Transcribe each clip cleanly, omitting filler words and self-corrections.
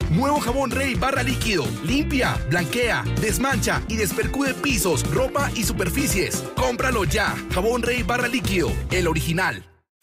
Nuevo jabón Rey barra líquido. Limpia, blanquea, desmancha y despercude pisos, ropa y superficies. Cómpralo ya. Jabón Rey barra líquido, el original.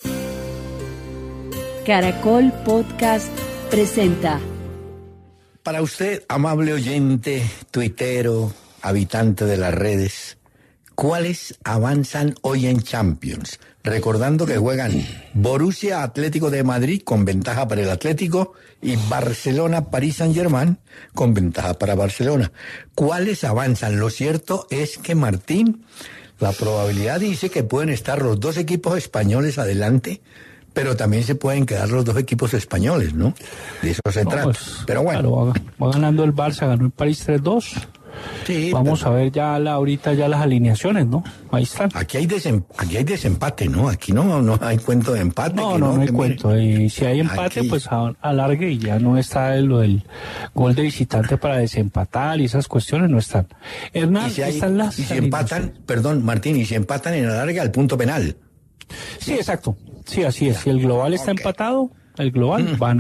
Caracol Podcast presenta. Para usted, amable oyente, tuitero, habitante de las redes, ¿cuáles avanzan hoy en Champions? Recordando que juegan Borussia Atlético de Madrid con ventaja para el Atlético y Barcelona Paris Saint-Germain con ventaja para Barcelona. ¿Cuáles avanzan? Lo cierto es que, Martín, la probabilidad dice que pueden estar los dos equipos españoles adelante, pero también se pueden quedar los dos equipos españoles, ¿no? De eso se trata. Pues, pero bueno. Claro, va ganando el Barça, ganó el París 3-2. Sí, vamos a ver ya ahorita ya las alineaciones, ¿no? Ahí están. Aquí hay desempate, ¿no? Aquí no hay cuento de empate. No hay cuento. Y si hay empate, aquí, pues alargue y ya no está lo del gol de visitante para desempatar y esas cuestiones no están. Hernán, están las... Y si empatan, perdón, Martín, y si empatan en alargue al punto penal. Sí, exacto. Sí, así es. Si el global está empatado, el global van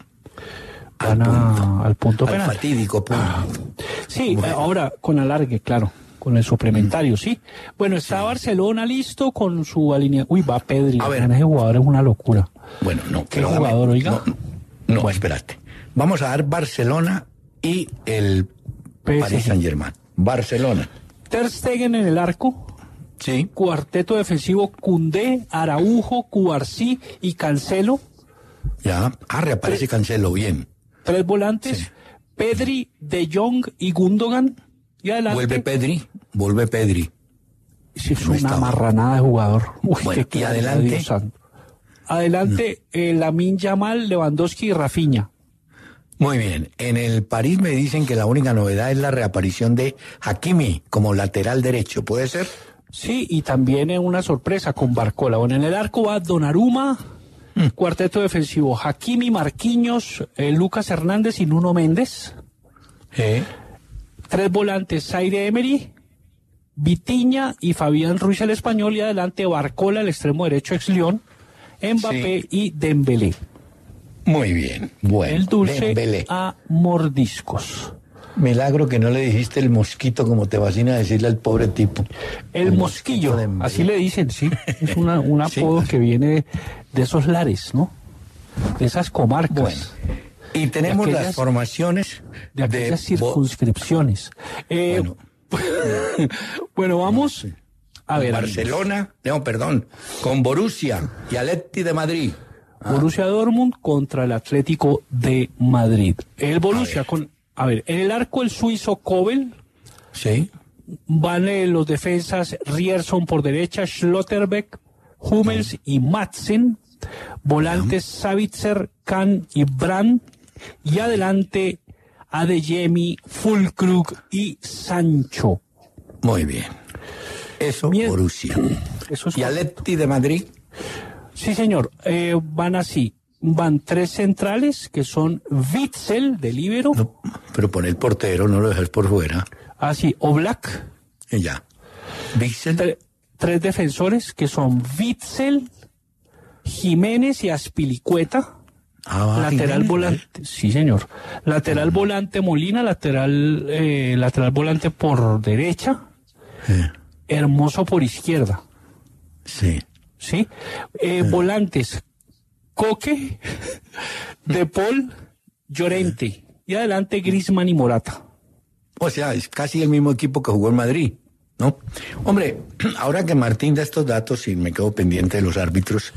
al punto penal. Al fatídico punto. Sí, bueno. Ahora con alargue, claro, con el suplementario, sí. Bueno, está Barcelona listo con su alineación. Uy, va Pedri. A ver. Ese jugador es una locura. Bueno, no. ¿Qué jugador, oiga? No, bueno. Espérate. Vamos a dar Barcelona y el Paris Saint-Germain. Barcelona. Ter Stegen en el arco. Sí. Cuarteto defensivo: Koundé, Araujo, Cubarsí y Cancelo. Ya. Reaparece Cancelo, bien. 3 volantes. Sí. Pedri, De Jong y Gundogan. Y adelante. Vuelve Pedri. Sí, es una marranada de jugador. Uy, bueno, y adelante. Adelante, Lamine Yamal, Lewandowski y Rafinha. Muy bien. En el París me dicen que la única novedad es la reaparición de Hakimi como lateral derecho. ¿Puede ser? Sí, y también una sorpresa con Barcola. Bueno, en el arco va Donnarumma. Cuarteto defensivo: Hakimi, Marquinhos, Lucas Hernández y Nuno Méndez. 3 volantes: Zaire Emery, Vitinha y Fabián Ruiz, el español. Y adelante Barcola, el extremo derecho, ex Lyon, Mbappé y Dembélé. Muy bien. Bueno, el dulce Dembélé. A mordiscos. Milagro que no le dijiste el mosquito como te fascina decirle al pobre tipo. El mosquillo, así le dicen, sí. Es un apodo que viene de esos lares, ¿no? De esas comarcas. Bueno, y tenemos las formaciones de aquellas circunscripciones. Bueno, vamos a ver. Barcelona, con Borussia y Atleti de Madrid. Borussia Dortmund contra el Atlético de Madrid. El Borussia en el arco el suizo Kobel. Sí. Van los defensas Rierson por derecha, Schlotterbeck, Hummels y Madsen. Volantes Savitzer, Kahn y Brandt. Y adelante Adeyemi, Füllkrug y Sancho. Muy bien. Eso, Borussia. ¿Y Atleti de Madrid? Sí, señor. Van así. Van 3 centrales, que son Witsel, de líbero. No, pero pon el portero, no lo dejes por fuera. Ah, sí, Oblak. Ya. Witsel. 3 defensores, que son Witsel, Jiménez y Azpilicueta. Lateral volante. Sí, señor. Lateral volante Molina, lateral volante por derecha. Hermoso por izquierda. Sí. ¿Sí? Volantes: Coque, De Paul, Llorente. Y adelante Griezmann y Morata. O sea, es casi el mismo equipo que jugó en Madrid, ¿no? Hombre, ahora que Martín da estos datos y me quedo pendiente de los árbitros,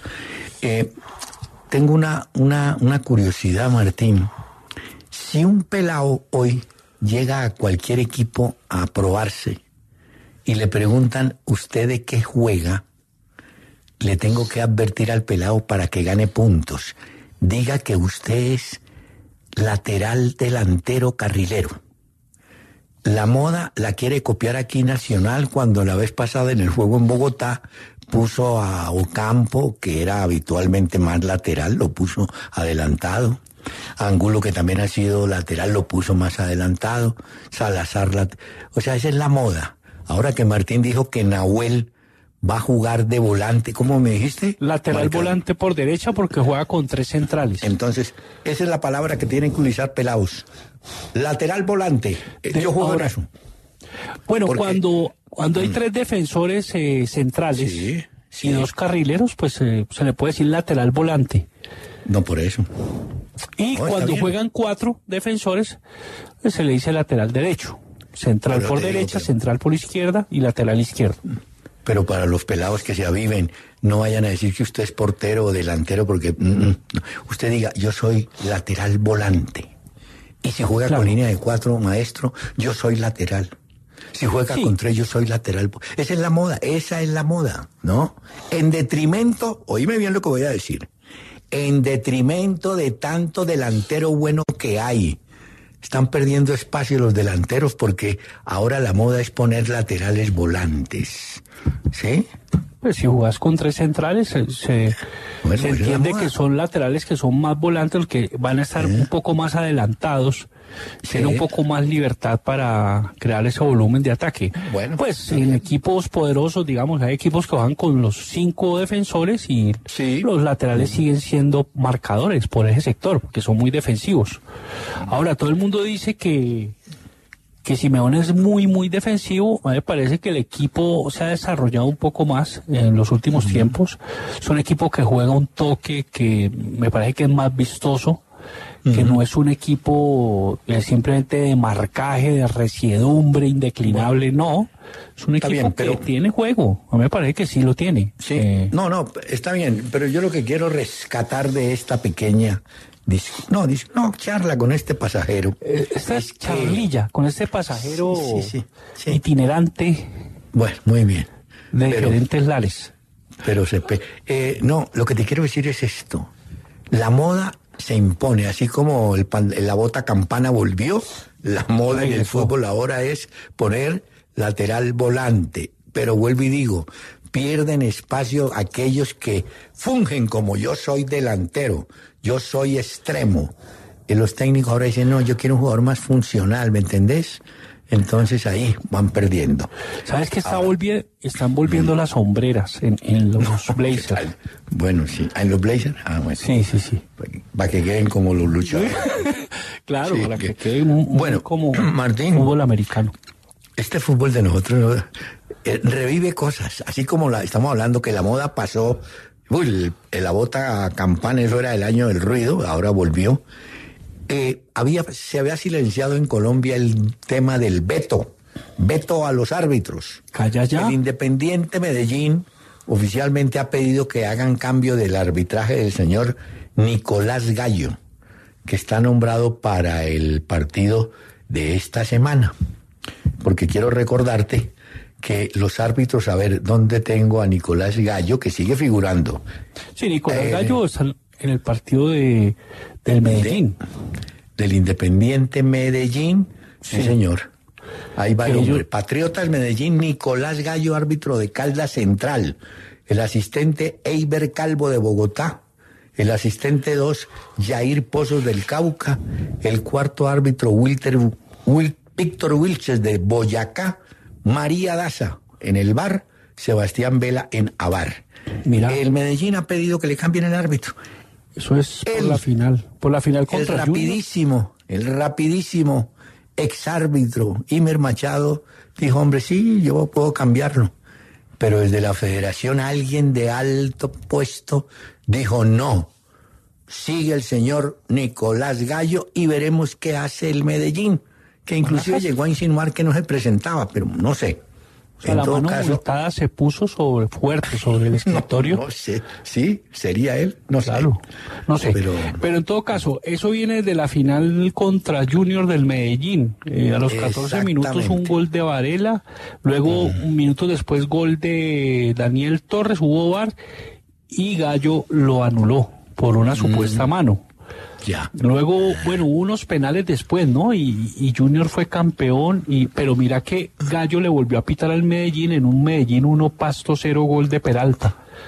tengo una curiosidad, Martín. Si un pelao hoy llega a cualquier equipo a probarse y le preguntan, ¿usted de qué juega?, le tengo que advertir al pelao para que gane puntos. Diga que usted es lateral delantero carrilero. La moda la quiere copiar aquí Nacional cuando la vez pasada en el juego en Bogotá puso a Ocampo, que era habitualmente más lateral, lo puso adelantado. Angulo, que también ha sido lateral, lo puso más adelantado. Salazar, o sea, esa es la moda. Ahora que Martín dijo que Nahuel va a jugar de volante, ¿cómo me dijiste? Lateral volante por derecha porque juega con 3 centrales. Entonces, esa es la palabra que tienen que utilizar pelados. Lateral volante. Yo juego en eso. Bueno, Porque cuando hay 3 defensores centrales sí. y 2 carrileros, pues se le puede decir lateral volante. No, por eso. Y cuando juegan 4 defensores, pues se le dice lateral derecho. Central Pero por te digo, derecha, pero- central por izquierda y lateral izquierdo. Pero para los pelados que se aviven, no vayan a decir que usted es portero o delantero, porque no. Usted diga, yo soy lateral volante. Y si juega Claro. con línea de 4, maestro, yo soy lateral. Si juega Sí. con 3, yo soy lateral. Esa es la moda, ¿no? En detrimento, oíme bien lo que voy a decir, en detrimento de tanto delantero bueno que hay. Están perdiendo espacio los delanteros porque ahora la moda es poner laterales volantes. ¿Sí? Pues si jugás con 3 centrales, se Bueno, esa es la entiende moda. que son laterales que son más volantes, los que van a estar un poco más adelantados, tienen un poco más libertad para crear ese volumen de ataque. Bueno. Pues en equipos poderosos, digamos, hay equipos que van con los 5 defensores y Sí. los laterales siguen siendo marcadores por ese sector, porque son muy defensivos. Ahora, todo el mundo dice que Simeone es muy, muy defensivo. A mí me parece que el equipo se ha desarrollado un poco más en los últimos tiempos. Es un equipo que juega un toque que me parece que es más vistoso, que no es un equipo simplemente de marcaje, de resiedumbre indeclinable, no. Es un Está equipo bien, pero- que tiene juego. A mí me parece que sí lo tiene. Sí. No, está bien, pero yo lo que quiero rescatar de esta pequeña charla con este pasajero. Esta es que- charlilla con este pasajero Sí. itinerante Bueno, muy bien. de Pero- diferentes lares. Pero lo que te quiero decir es esto. La moda se impone, así como la bota campana volvió, la moda en el Regresó. fútbol ahora es poner lateral volante. Pero vuelvo y digo, pierden espacio aquellos que fungen como yo soy delantero, yo soy extremo. Y los técnicos ahora dicen, no, yo quiero un jugador más funcional, ¿me entendés? Entonces ahí van perdiendo. ¿Sabes qué están volviendo las sombreras en los Blazers? Bueno, sí. ¿En los Blazers? Bueno. Sí. Para que queden como los luchadores. Claro, Sí, para que que- quede Bueno, como Martín. fútbol americano. Este fútbol de nosotros revive cosas. Así como estamos hablando que la moda pasó. La bota campana, eso era el año del ruido, ahora volvió. Se había silenciado en Colombia el tema del veto a los árbitros. Calla ya. El Independiente Medellín oficialmente ha pedido que hagan cambio del arbitraje del señor Nicolás Gallo, que está nombrado para el partido de esta semana. Porque quiero recordarte que los árbitros, a ver, ¿dónde tengo a Nicolás Gallo, que sigue figurando? Sí, Nicolás Gallo está en el partido del Medellín. Del Independiente Medellín, sí, señor. Ahí va el Que hombre. yo- Patriotas Medellín, Nicolás Gallo, árbitro de Caldas Central. El asistente Eiber Calvo de Bogotá. El asistente 2, Jair Pozos del Cauca. El cuarto árbitro, Víctor Wilches de Boyacá. María Daza en el VAR. Sebastián Vela en AVAR. Mira. El Medellín ha pedido que le cambien el árbitro. Eso es por la final El contra Junior. el rapidísimo exárbitro Imer Machado dijo, hombre, sí, yo puedo cambiarlo. Pero desde la federación alguien de alto puesto dijo, no, sigue el señor Nicolás Gallo y veremos qué hace el Medellín, que inclusive llegó a insinuar que no se presentaba, pero no sé. O sea, la mano multada se puso fuerte sobre el escritorio. No sé, sí, sería él, no Claro, sé. no sé. Pero en todo caso, eso viene de la final contra Junior del Medellín. A los 14 minutos un Exactamente. gol de Varela, luego un minuto después gol de Daniel Torres, hubo VAR y Gallo lo anuló por una supuesta mano. ya. Luego, bueno, hubo unos penales después, ¿no? Y Junior fue campeón, pero mira que Gallo le volvió a pitar al Medellín en un Medellín 1, Pasto 0, gol de Peralta.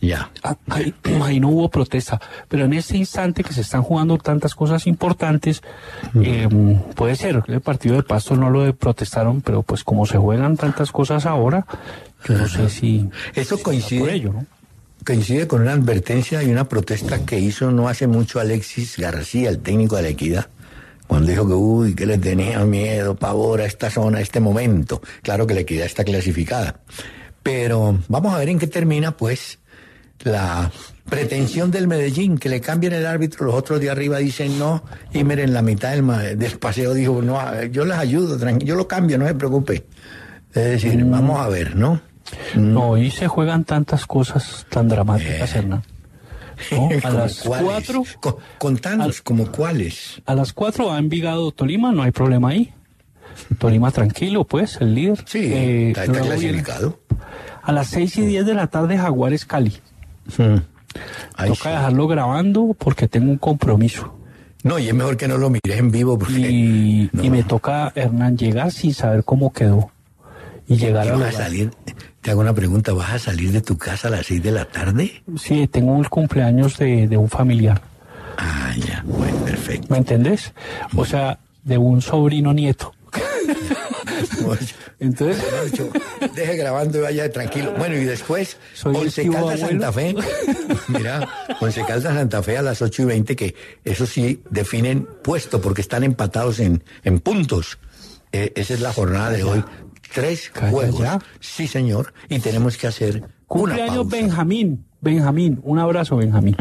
Ya. Ahí no hubo protesta, pero en este instante que se están jugando tantas cosas importantes, puede ser, el partido de Pasto no lo protestaron, pero pues como se juegan tantas cosas ahora, yo no sé si... Eso si coincide, por ello, ¿no? coincide con una advertencia y una protesta que hizo no hace mucho Alexis García, el técnico de la Equidad, cuando dijo que le tenía miedo, pavor a esta zona, a este momento. Claro que la Equidad está clasificada, pero vamos a ver en qué termina, pues, la pretensión del Medellín, que le cambien el árbitro. Los otros de arriba dicen no, y miren, la mitad del paseo dijo, no, yo les ayudo, yo lo cambio, no se preocupe. Es decir, vamos a ver, ¿no? No, y se juegan tantas cosas tan dramáticas, Hernán. ¿No? A las 4... Contanos, ¿como cuáles? A las 4 va Envigado Tolima, no hay problema ahí. Tolima tranquilo, pues, el líder. Sí, está clasificado. A las 6:10 de la tarde, Jaguares Cali. Toca dejarlo grabando porque tengo un compromiso. No, y es mejor que no lo mires en vivo. Porque y me toca, Hernán, llegar sin saber cómo quedó. Y llegar a salir. Te hago una pregunta, ¿vas a salir de tu casa a las 6 de la tarde? Sí, tengo el cumpleaños de un familiar. Ah, ya, bueno, perfecto. ¿Me entendés? O sea, de un sobrino nieto. Entonces, deje grabando y vaya tranquilo. Bueno, y después, Once Caldas Santa Fe. Mira, Once Caldas Santa Fe a las 8:20, que eso sí definen puesto porque están empatados en puntos. Esa es la jornada de hoy. 3 juegos. Ya. Sí, señor. Y tenemos que hacer cumpleaños Benjamín. Benjamín, un abrazo, Benjamín.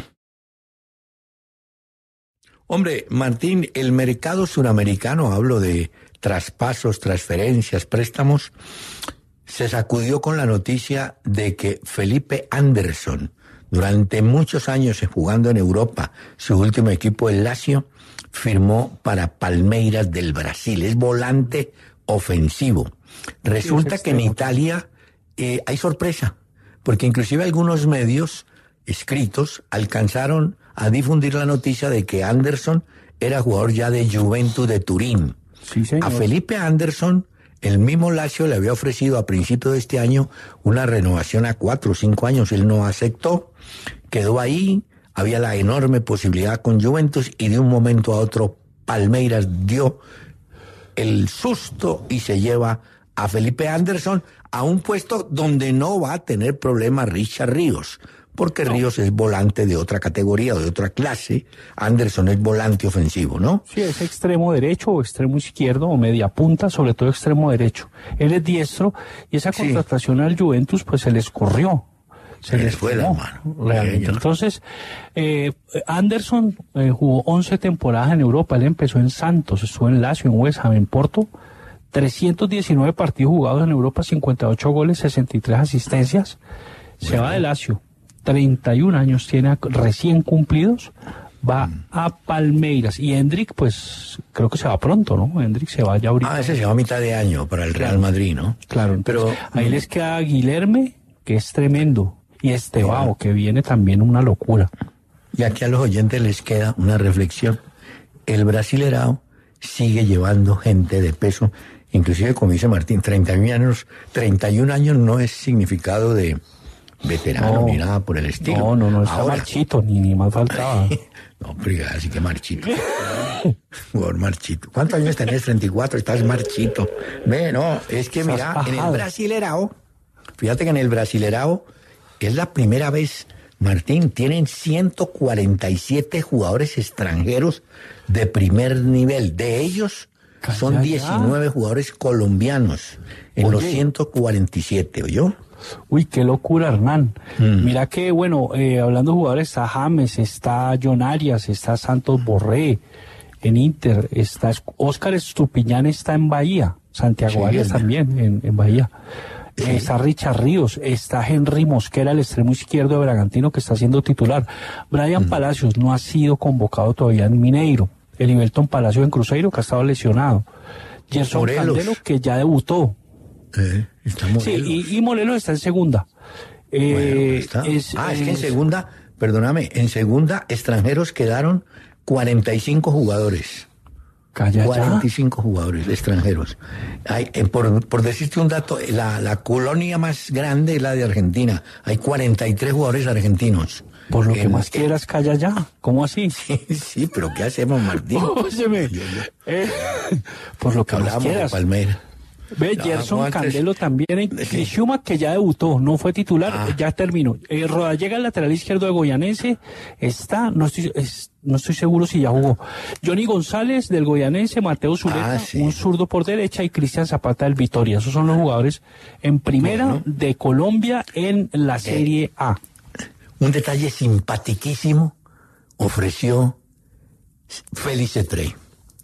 Hombre, Martín, el mercado suramericano, hablo de traspasos, transferencias, préstamos, se sacudió con la noticia de que Felipe Anderson, durante muchos años jugando en Europa, su último equipo, el Lazio, firmó para Palmeiras del Brasil. Es volante ofensivo. Resulta que en Italia hay sorpresa, porque inclusive algunos medios escritos alcanzaron a difundir la noticia de que Anderson era jugador ya de Juventus de Turín. Sí, señor. A Felipe Anderson, el mismo Lazio le había ofrecido a principios de este año una renovación a 4 o 5 años. Él no aceptó, quedó ahí, había la enorme posibilidad con Juventus y de un momento a otro Palmeiras dio el susto y se lleva a Felipe Anderson a un puesto donde no va a tener problema Richard Ríos, porque Ríos es volante de otra categoría, de otra clase. Anderson es volante ofensivo, ¿no? Sí, es extremo derecho o extremo izquierdo o media punta, sobre todo extremo derecho. Él es diestro y esa contratación al Juventus pues se les corrió. Se les fue la mano. Realmente. Entonces, Anderson jugó 11 temporadas en Europa. Él empezó en Santos, estuvo en Lazio, en West Ham, en Porto. 319 partidos jugados en Europa, 58 goles, 63 asistencias. Se va de Lazio. 31 años tiene recién cumplidos. Va a Palmeiras. Y Hendrik, pues, creo que se va pronto, ¿no? Hendrik se va ya ahorita. Ese se va a mitad de año para el Real Madrid, ¿no? Claro, pero ahí les queda Guilherme, que es tremendo. Y Estevao, que viene también una locura. Y aquí a los oyentes les queda una reflexión. El Brasilerao sigue llevando gente de peso, inclusive como dice Martín, 31 años no es significado de veterano ni nada por el estilo. No, está marchito, ni más faltaba. No, pero así que marchito. Por marchito. ¿Cuántos años tenés? 34, estás marchito. Ve, no, es que mira, en el Brasilerao, fíjate que en el Brasilerao es la primera vez, Martín, tienen 147 jugadores extranjeros de primer nivel. De ellos son 19 jugadores colombianos en los 147, ¿oyó? Uy, qué locura, Hernán. Mira que, bueno, hablando de jugadores, está James, está John Arias, está Santos Borré en Inter, está Óscar Estupiñán, está en Bahía, Santiago Arias también en Bahía. Está Richard Ríos, está Henry Mosquera, el extremo izquierdo de Bragantino, que está siendo titular. Brian Palacios no ha sido convocado todavía en Mineiro. Elivelton Palacios en Cruzeiro, que ha estado lesionado. Gerson Candelo, que ya debutó. Está Morelos. Sí, y Morelos está en segunda. Está. Es que en segunda, perdóname, en segunda extranjeros quedaron 45 jugadores. Calla 45 jugadores extranjeros. Hay, por decirte un dato, la colonia más grande es la de Argentina. Hay 43 jugadores argentinos. Por lo que más quieras, calla ya. ¿Cómo así? Sí, pero ¿qué hacemos, Martín? Óyeme. Por lo que más Hablamos de quieras. Palmeiras. Ve, Gerson Candelo también en Criciúma, que ya debutó, no fue titular, ya terminó. Rodallega, el lateral izquierdo de Goyanense, está, no estoy seguro si ya jugó. Johnny González del Goyanense, Mateo Zuleta, un zurdo por derecha, y Cristian Zapata del Vitoria. Esos son los jugadores en primera de Colombia en la Serie A. Un detalle simpatiquísimo ofreció Félix Cetré.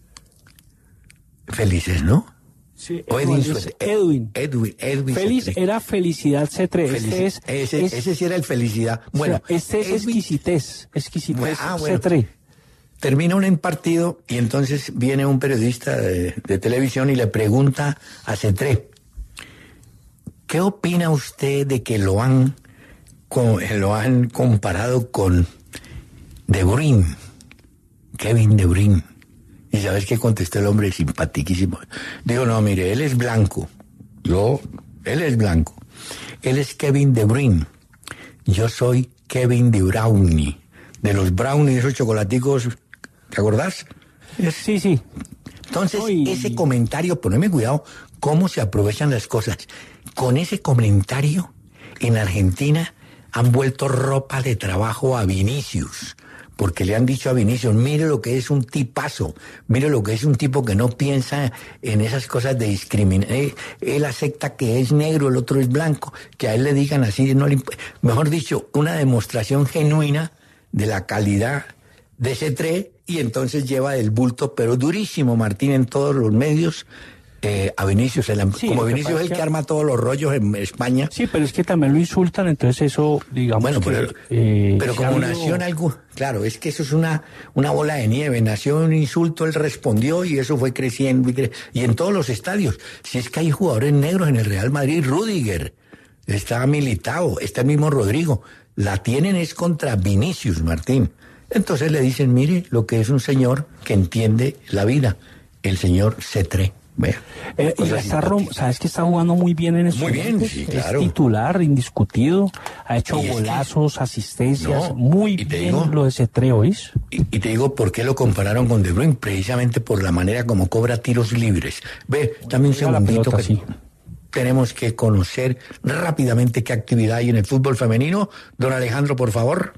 Felices, ¿no? Sí, Edwin. Félix Cetré. era Felicidad C3. Ese sí era el Felicidad. Bueno, o sea, este es exquisitez bueno. C3. Termina un partido y entonces viene un periodista de televisión y le pregunta a Cetré, ¿qué opina usted de que lo han comparado con De Bruyne, Kevin De Bruyne? ¿Y sabes qué contestó el hombre? Simpatiquísimo. Digo, no, mire, él es blanco. Él es blanco. Él es Kevin De Bruyne. Yo soy Kevin De Brownie. De los brownies, esos chocolaticos, ¿te acordás? Sí. Entonces, ese comentario, poneme cuidado, cómo se aprovechan las cosas. Con ese comentario, en Argentina han vuelto ropa de trabajo a Vinicius. Porque le han dicho a Vinicius, mire lo que es un tipazo, mire lo que es un tipo que no piensa en esas cosas de discriminación. Él acepta que es negro, el otro es blanco, que a él le digan así, mejor dicho, una demostración genuina de la calidad de Cetré, y entonces lleva el bulto, pero durísimo, Martín, en todos los medios, a Vinicius. Como Vinicius es el que arma todos los rollos en España. Sí, pero es que también lo insultan, entonces eso, digamos. Bueno, pero como nació en algo, claro, es que eso es una bola de nieve. Nació un insulto, él respondió y eso fue creciendo. Y en todos los estadios. Si es que hay jugadores negros en el Real Madrid, Rüdiger, está Militao, está el mismo Rodrigo. La tienen es contra Vinicius, Martín. Entonces le dicen, mire, lo que es un señor que entiende la vida, el señor Cetré. Sabes que está jugando muy bien en eso. Muy bien, sí, claro. Es titular, indiscutido. Ha hecho golazos, asistencias. Muy bien lo de Cetré, ¿oís? Y te digo por qué lo compararon con De Bruyne, precisamente por la manera como cobra tiros libres. Ve, también un segundito que sí. Tenemos que conocer rápidamente qué actividad hay en el fútbol femenino. Don Alejandro, por favor.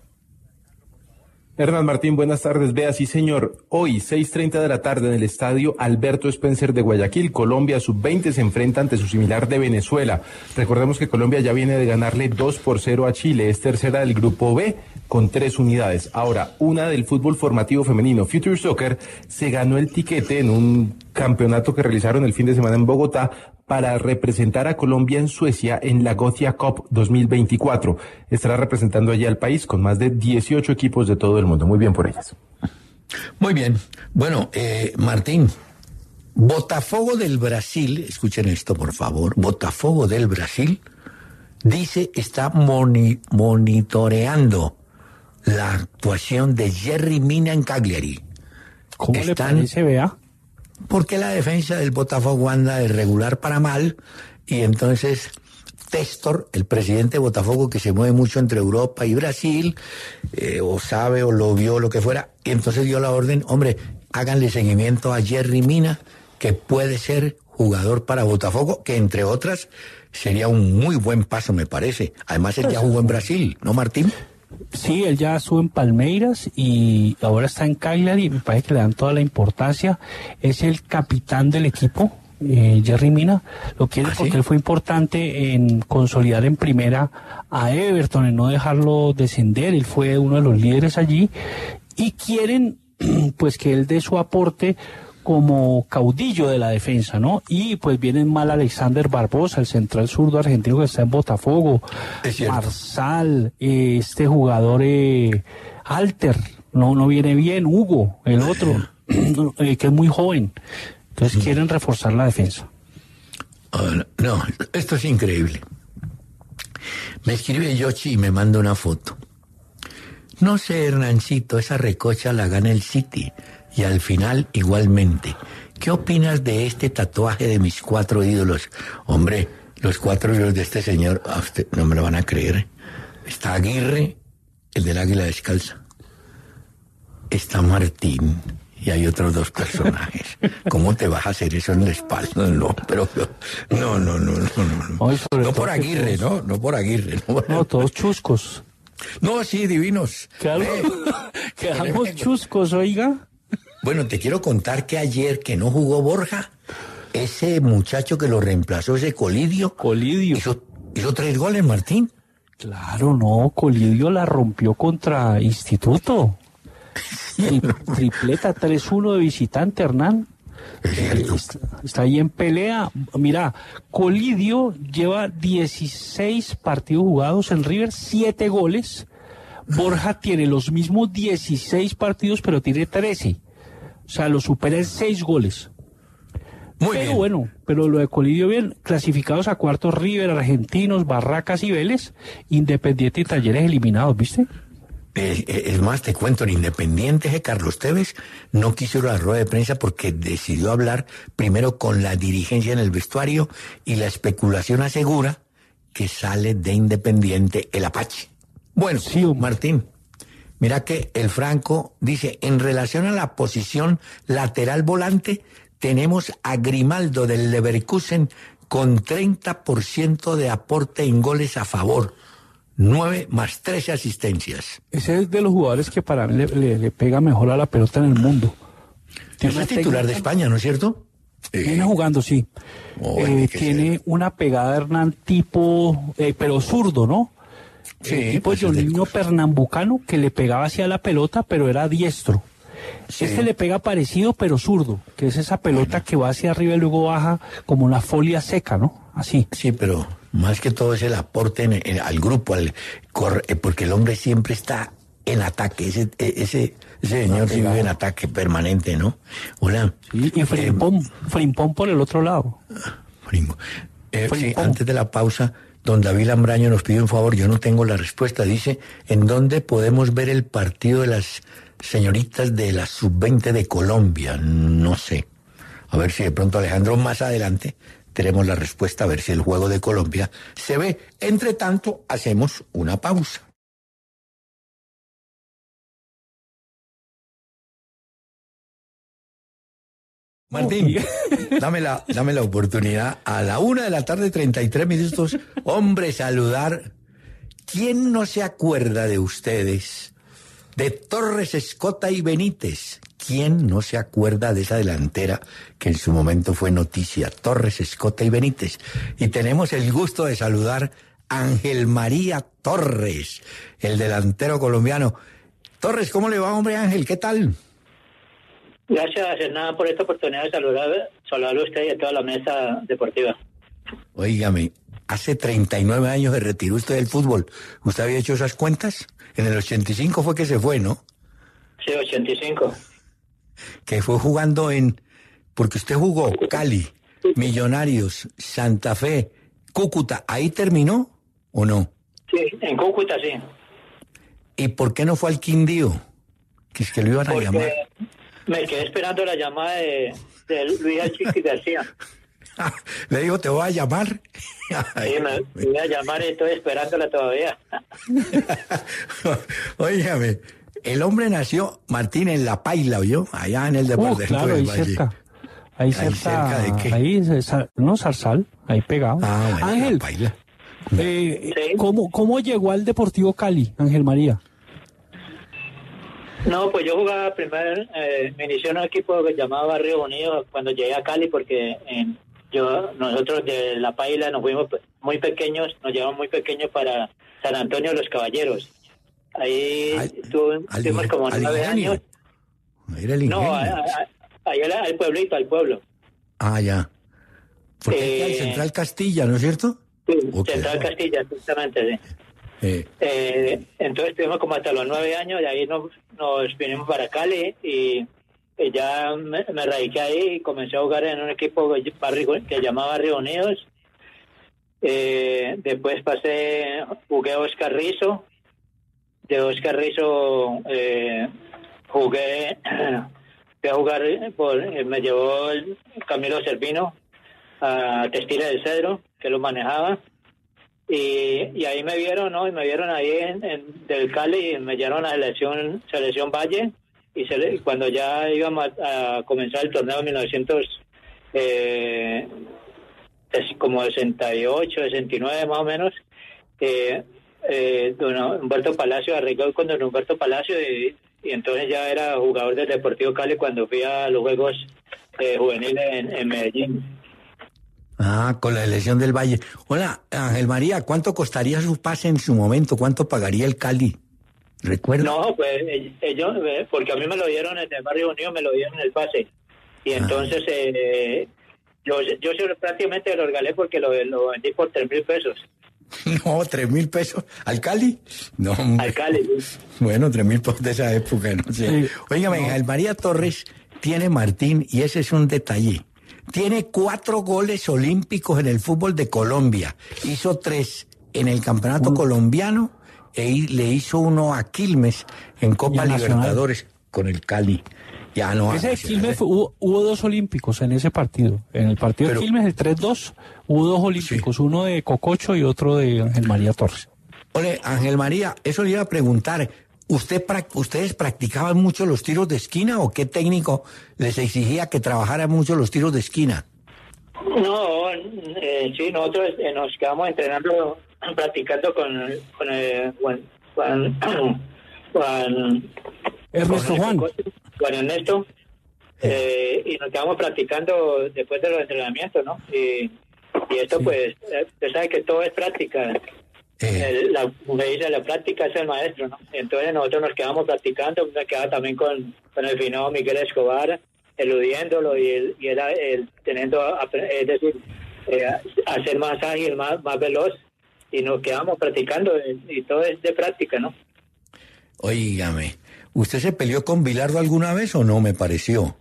Hernán Martín, buenas tardes. Vea, sí señor, hoy 6:30 de la tarde en el estadio Alberto Spencer de Guayaquil, Colombia Sub-20 se enfrenta ante su similar de Venezuela. Recordemos que Colombia ya viene de ganarle 2-0 a Chile, es tercera del grupo B con 3 unidades. Ahora, una del fútbol formativo femenino, Future Soccer, se ganó el tiquete en un campeonato que realizaron el fin de semana en Bogotá para representar a Colombia en Suecia en la Gothia Cup 2024. Estará representando allí al país con más de 18 equipos de todo el mundo. Muy bien por ellas. Muy bien. Bueno, Martín, Botafogo del Brasil, escuchen esto por favor, Botafogo del Brasil dice está monitoreando la actuación de Yerry Mina en Cagliari. ¿Cómo le parece, vea? Porque la defensa del Botafogo anda de regular para mal, y entonces Testor, el presidente de Botafogo, que se mueve mucho entre Europa y Brasil, o sabe o lo vio, lo que fuera, y entonces dio la orden, hombre, háganle seguimiento a Yerry Mina, que puede ser jugador para Botafogo, que entre otras sería un muy buen paso, me parece. Además, él ya jugó en Brasil, ¿no, Martín? Sí, él ya estuvo en Palmeiras y ahora está en Cagliari, y me parece que le dan toda la importancia. Es el capitán del equipo, Yerry Mina. Lo quiere porque él fue importante en consolidar en primera a Everton, en no dejarlo descender. Él fue uno de los líderes allí y quieren pues que él dé su aporte como caudillo de la defensa, ¿no? Y pues vienen mal Alexander Barbosa, el central zurdo argentino que está en Botafogo, Marsal, este jugador Alter, no viene bien, Hugo, el otro, que es muy joven. Entonces quieren reforzar la defensa. No, esto es increíble. Me escribe Yoshi y me manda una foto. No sé, Hernancito, esa recocha la gana el City. Y al final, igualmente, ¿qué opinas de este tatuaje de mis 4 ídolos? Hombre, los 4 ídolos de este señor, a usted no me lo van a creer. Está Aguirre, el del águila descalza. Está Martín. Y hay otros 2 personajes. ¿Cómo te vas a hacer eso en la espalda? No, pero no. No por Aguirre, ¿no? No por Aguirre. No, todos chuscos. No, sí, divinos. Claro. Quedamos chuscos, oiga. Bueno, te quiero contar que ayer que no jugó Borja, ese muchacho que lo reemplazó, ese Colidio. Hizo 3 goles, Martín. Claro, no, Colidio la rompió contra Instituto. Tripleta 3-1 de visitante, Hernán. Está ahí en pelea. Mira, Colidio lleva 16 partidos jugados en River, 7 goles. Borja tiene los mismos 16 partidos, pero tiene 13. O sea, lo supera en 6 goles. Muy pero bien. Bueno, pero lo de Colidio bien, clasificados a cuartos River, Argentinos, Barracas y Vélez, Independiente y Talleres eliminados, ¿viste? Es más, te cuento, en Independiente, Carlos Tevez no quiso ir a la rueda de prensa porque decidió hablar primero con la dirigencia en el vestuario y la especulación asegura que sale de Independiente el Apache. Bueno, Sí, Martín, mira que el Franco dice, en relación a la posición lateral volante, tenemos a Grimaldo del Leverkusen con 30% de aporte en goles a favor. 9 más 13 asistencias. Ese es de los jugadores que para mí le pega mejor a la pelota en el mundo. Es el titular de España, ¿no es cierto? Viene jugando, sí. Tiene una pegada, Hernán, tipo, pero zurdo, ¿no? Sí, Tipo pues es Joninho Pernambucano, que le pegaba hacia la pelota, pero era diestro. Sí. Este le pega parecido, pero zurdo, que es esa pelota que va hacia arriba y luego baja como una folia seca, ¿no? Así. Sí, pero más que todo es el aporte al grupo, porque el hombre siempre está en ataque. Ese señor sí vive en ataque permanente, ¿no? Hola. Sí, y Frimpón por el otro lado. Primo. Sí, antes de la pausa, don David Lambraño nos pide un favor, yo no tengo la respuesta. Dice, ¿en dónde podemos ver el partido de las señoritas de la sub-20 de Colombia? No sé. A ver si de pronto, Alejandro, más adelante tenemos la respuesta, a ver si el juego de Colombia se ve. Entre tanto, hacemos una pausa. Martín, dame la oportunidad a la 1:33 PM. Hombre, saludar. ¿Quién no se acuerda de ustedes? De Torres, Escota y Benítez. ¿Quién no se acuerda de esa delantera que en su momento fue noticia? Torres, Escota y Benítez. Y tenemos el gusto de saludar a Ángel María Torres, el delantero colombiano. Torres, ¿cómo le va, hombre, Ángel? ¿Qué tal? Gracias, Hernán, por esta oportunidad de saludarlo a usted y a toda la mesa deportiva. Óigame, hace 39 años se retiró usted del fútbol. ¿Usted había hecho esas cuentas? En el 85 fue que se fue, ¿no? Sí, 85. Que fue jugando porque usted jugó Cali, Millonarios, Santa Fe, Cúcuta. ¿Ahí terminó o no? Sí, en Cúcuta, sí. ¿Y por qué no fue al Quindío? Que es que lo iban a llamar. Me quedé esperando la llamada de Luis Chiqui García. Le digo, te voy a llamar. Sí, me voy a llamar y estoy esperándola todavía. Óigame, el hombre nació, Martín, en La Paila, ¿oyó? Allá en el departamento claro, del ahí Valle. cerca. Ahí cerca ¿de qué? Ahí, no, Zarzal, ahí pegado. Ah, bueno, Ángel, La Paila. Sí. ¿cómo llegó al Deportivo Cali, Ángel María? No, pues yo jugaba primero, me inició en un equipo que llamaba Barrio Unido cuando llegué a Cali porque nosotros de La Paila nos fuimos muy pequeños, nos llevamos muy pequeños para San Antonio de los Caballeros. Ahí estuvimos como 9 años. Era el ingenio. No, allá al pueblito, al pueblo. Ah, ya. Porque aquí hay Central Castilla, ¿no es cierto? Sí, Okay. Central Castilla, justamente, sí. Entonces estuvimos como hasta los 9 años, de ahí nos vinimos para Cali y ya me radiqué ahí y comencé a jugar en un equipo que llamaba Barrio Unidos. Después jugué a Oscar Rizo. De Oscar Rizo jugué fui a jugar, me llevó el Camilo Servino a Textiles del Cedro, que lo manejaba, y ahí me vieron, ¿no? Y me vieron ahí del Cali, y me llevaron a selección Valle, y cuando ya íbamos a comenzar el torneo en 68, 69 más o menos, don Humberto Palacio arregló con don Humberto Palacio, y entonces ya era jugador del Deportivo Cali cuando fui a los Juegos Juveniles en Medellín. Ah, con la elección del Valle. Hola, Ángel María, ¿cuánto costaría su pase en su momento? ¿Cuánto pagaría el Cali? ¿Recuerda? No, pues ellos, porque a mí me lo dieron en el Barrio Unido, me lo dieron el pase. Y entonces yo prácticamente lo regalé porque lo vendí por 3,000 pesos. No, 3,000 pesos. ¿Al Cali? No, hombre. Al Cali, sí. Bueno, 3,000 pesos de esa época, no sé. Sí. Óigame, Ángel María Torres tiene Martín, y ese es un detalle. Tiene 4 goles olímpicos en el fútbol de Colombia. Hizo 3 en el campeonato colombiano le hizo 1 a Quilmes en Copa Libertadores con el Cali. Ya no. Ese de Quilmes hubo 2 olímpicos en ese partido. En el partido de Quilmes, el 3-2, hubo 2 olímpicos, sí. Uno de Cococho y otro de Ángel María Torres. Ole, Ángel María, eso le iba a preguntar. ¿Ustedes practicaban mucho los tiros de esquina o qué técnico les exigía que trabajaran mucho los tiros de esquina? No, sí, nosotros nos quedamos entrenando, practicando con Juan Ernesto, y nos quedamos practicando después de los entrenamientos, ¿no? Y esto, sí. Pues, usted sabe que todo es práctica. Me dice, la práctica es el maestro, ¿no? Entonces nosotros nos quedamos practicando, me quedaba también con el finado Miguel Escobar, eludiéndolo y era teniendo, es decir, a ser más ágil, más veloz, y nos quedamos practicando, y todo es de práctica, ¿no? Óigame, ¿usted se peleó con Bilardo alguna vez o no, me pareció?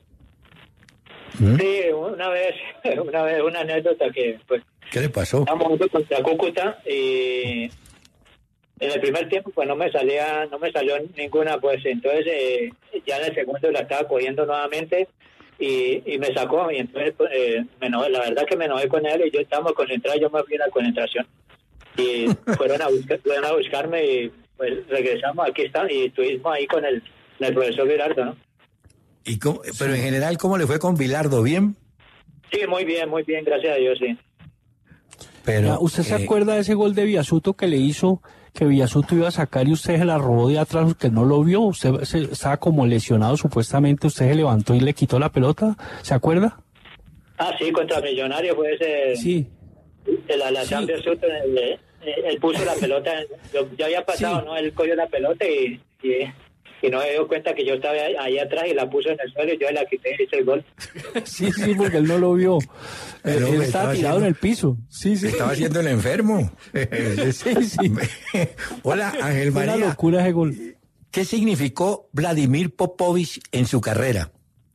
Sí, una vez, una anécdota que, pues... ¿Qué le pasó? Estábamos contra Cúcuta y en el primer tiempo pues no me salió ninguna, pues entonces ya en el segundo la estaba cogiendo nuevamente y me sacó, y entonces pues, la verdad que me enojé con él, y yo estábamos concentrados, yo me fui a la concentración y fueron a buscarme, y pues regresamos, aquí está, y estuvimos ahí con el profesor Bilardo, ¿no? Pero en general, ¿cómo le fue con Bilardo? ¿Bien? Sí, muy bien, gracias a Dios, sí. Pero, ¿usted se acuerda de ese gol de Villasuto que le hizo, que Villasuto iba a sacar y usted se la robó de atrás, que no lo vio? Usted estaba como lesionado supuestamente, usted se levantó y le quitó la pelota, ¿se acuerda? Ah, sí, contra Millonarios fue ese... Sí. La Champions, él puso la pelota, yo había pasado, sí. ¿No? Él cogió la pelota y no me dio cuenta que yo estaba ahí atrás y la puso en el suelo, y yo la quité y hice el gol. Sí, porque él no lo vio. Él estaba tirado en el piso. Sí. Estaba haciendo el enfermo. Sí. Hola, Ángel María. Una locura ese gol. ¿Qué significó Vladimir Popovich en su carrera?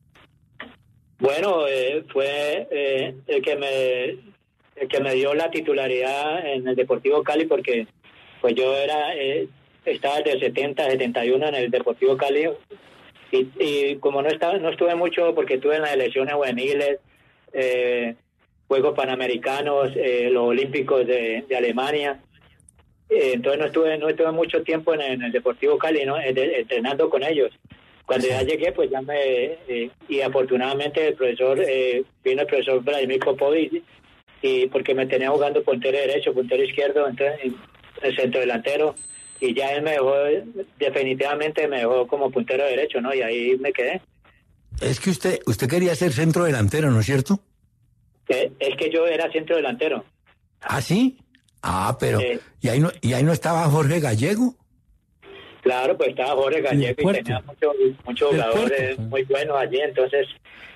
Bueno, fue el que me dio la titularidad en el Deportivo Cali, porque pues yo estaba desde 71 en el Deportivo Cali, y como no estuve mucho tuve en las elecciones juveniles, Juegos Panamericanos, los Olímpicos de Alemania, entonces no estuve mucho tiempo en el Deportivo Cali, ¿no? Entrenando con ellos. Cuando ya llegué, pues ya y afortunadamente vino el profesor Vladimir Popovich, y porque me tenía jugando puntero derecho, puntero izquierdo, entonces el centro delantero, y ya él definitivamente me dejó como puntero derecho, ¿no? Y ahí me quedé. Es que usted quería ser centro delantero, ¿no es cierto? Es que yo era centro delantero. ¿Ah, sí? Ah, pero ¿y ahí no estaba Jorge Gallego? Claro, pues estaba Jorge Gallego, y tenía muchos jugadores muy buenos allí, entonces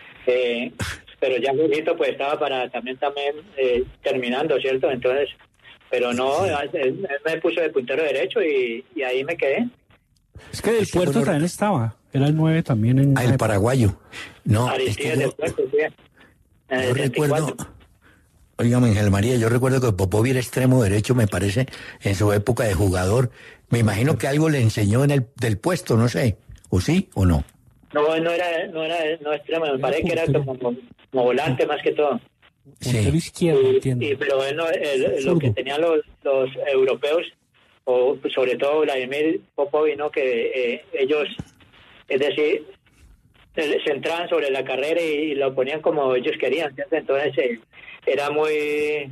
pero ya Julito pues estaba también terminando, ¿cierto? Entonces, pero no, él me puso de puntero derecho y ahí me quedé. Es que del Puerto también estaba, era el 9 también. El paraguayo. No, Aristides del Puerto, sí. Yo recuerdo, óigame, Ángel María, yo recuerdo que Popovich era extremo derecho, me parece, en su época de jugador. Me imagino que algo le enseñó del puesto, no sé, o sí o no. No era extremo, me parece que era como volante más que todo. Puntero izquierdo, entiendo. Pero él lo que tenían los europeos, o sobre todo Vladimir Popovic, ¿no? Que ellos, es decir, se entraban sobre la carrera y lo ponían como ellos querían, ¿cierto? Entonces era muy...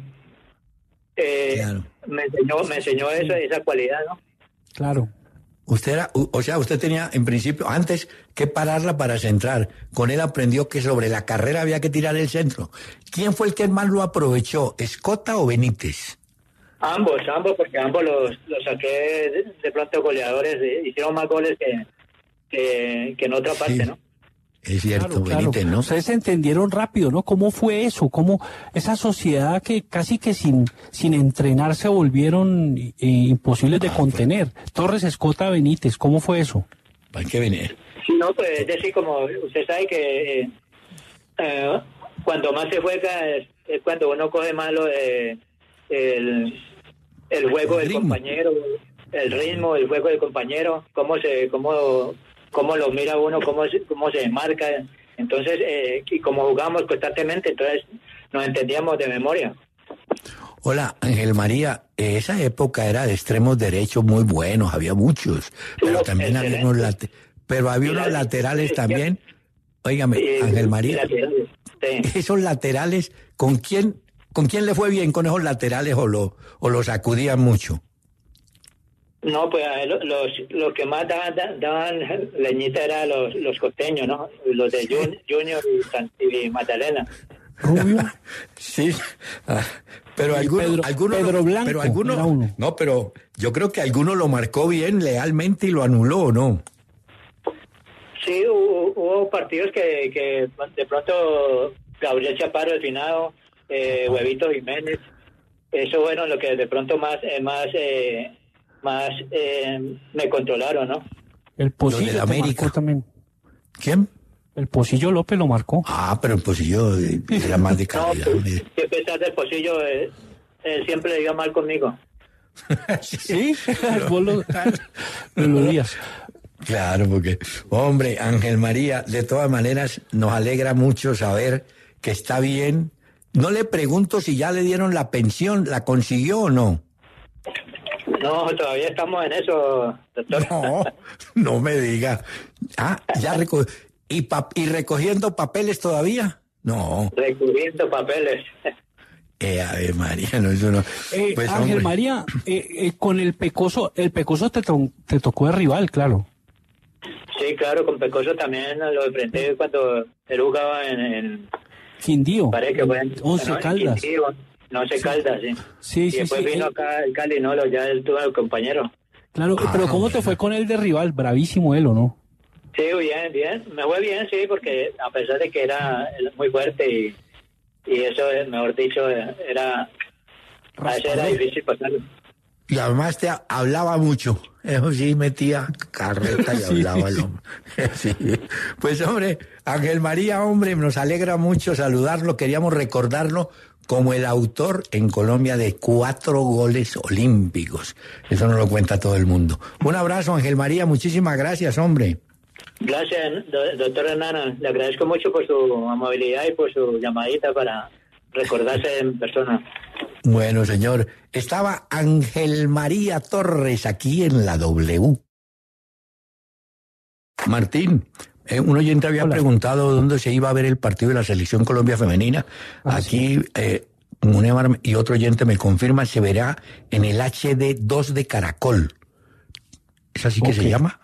Claro. Me enseñó esa cualidad, ¿no? Claro. Usted usted tenía en principio antes que pararla para centrar. Con él aprendió que sobre la carrera había que tirar el centro. ¿Quién fue el que más lo aprovechó, Escota o Benítez? Ambos, porque ambos los saqué de pronto goleadores, hicieron más goles que en otra parte, ¿no? Es cierto, Benítez, ¿no? Ustedes se entendieron rápido, ¿no? ¿Cómo fue eso? ¿Cómo esa sociedad que casi que sin entrenar se volvieron imposibles de contener? Torres, Escota, Benítez, ¿cómo fue eso? Hay que venir. Sí, no, pues es decir, como usted sabe que cuando más se juega es cuando uno coge más el juego del compañero, el ritmo, el juego del compañero, cómo lo mira uno, cómo se marca. Entonces, y como jugamos constantemente, entonces nos entendíamos de memoria. Hola, Ángel María, esa época era de extremos derechos muy buenos, había muchos, pero también había unos laterales también. Óigame, Ángel María, esos laterales, ¿con quién le fue bien con esos laterales o lo sacudían mucho? No, pues los que más daban leñita eran los costeños, ¿no? Los de Junior y Magdalena. Rubio. Sí, pero Pedro Blanco. No, pero yo creo que alguno lo marcó bien lealmente y lo anuló, ¿no? Sí, hubo partidos que de pronto Gabriel Chaparro, el finado, Huevito Jiménez, eso bueno, lo que de pronto más me controlaron, ¿no? El Pocillo de América también. ¿Quién? El Pocillo López lo marcó. Pero el Pocillo era más de calidad. No, que a pesar del Pocillo, siempre le iba mal conmigo. Sí, vos lo días. Claro, porque, hombre, Ángel María, de todas maneras, nos alegra mucho saber que está bien. No le pregunto si ya le dieron la pensión, ¿la consiguió o no? No, todavía estamos en eso, doctor. No me diga. Ya ¿Y recogiendo papeles todavía? No. Recogiendo papeles. Ave María, no, eso no. Pues, Ángel hombre. María, con el Pecoso te tocó de rival, claro. Sí, claro, con Pecoso también lo enfrenté cuando él jugaba en Quindío. Parece que fue en Once Caldas. Quindío, no sé, Caldas, sí. Sí, y después vino acá el Cali, no, ya él tuvo el compañero. Claro, pero ¿cómo te fue con él de rival? Bravísimo él, ¿o no? Sí, bien. Me fue bien, sí, porque a pesar de que era muy fuerte y eso, mejor dicho, era difícil pasarlo. Y además te hablaba mucho. Eso sí, metía carreta y hablaba el hombre. Sí. Pues hombre, Ángel María, hombre, nos alegra mucho saludarlo. Queríamos recordarlo como el autor en Colombia de 4 goles olímpicos. Eso no lo cuenta todo el mundo. Un abrazo, Ángel María. Muchísimas gracias, hombre. Gracias, doctor Hernán. Le agradezco mucho por su amabilidad y por su llamadita para recordarse en persona. Bueno, señor, estaba Ángel María Torres aquí en la W. Martín, un oyente había preguntado dónde se iba a ver el partido de la Selección Colombia Femenina. Aquí, y otro oyente me confirma, se verá en el HD2 de Caracol. ¿Es así que se llama?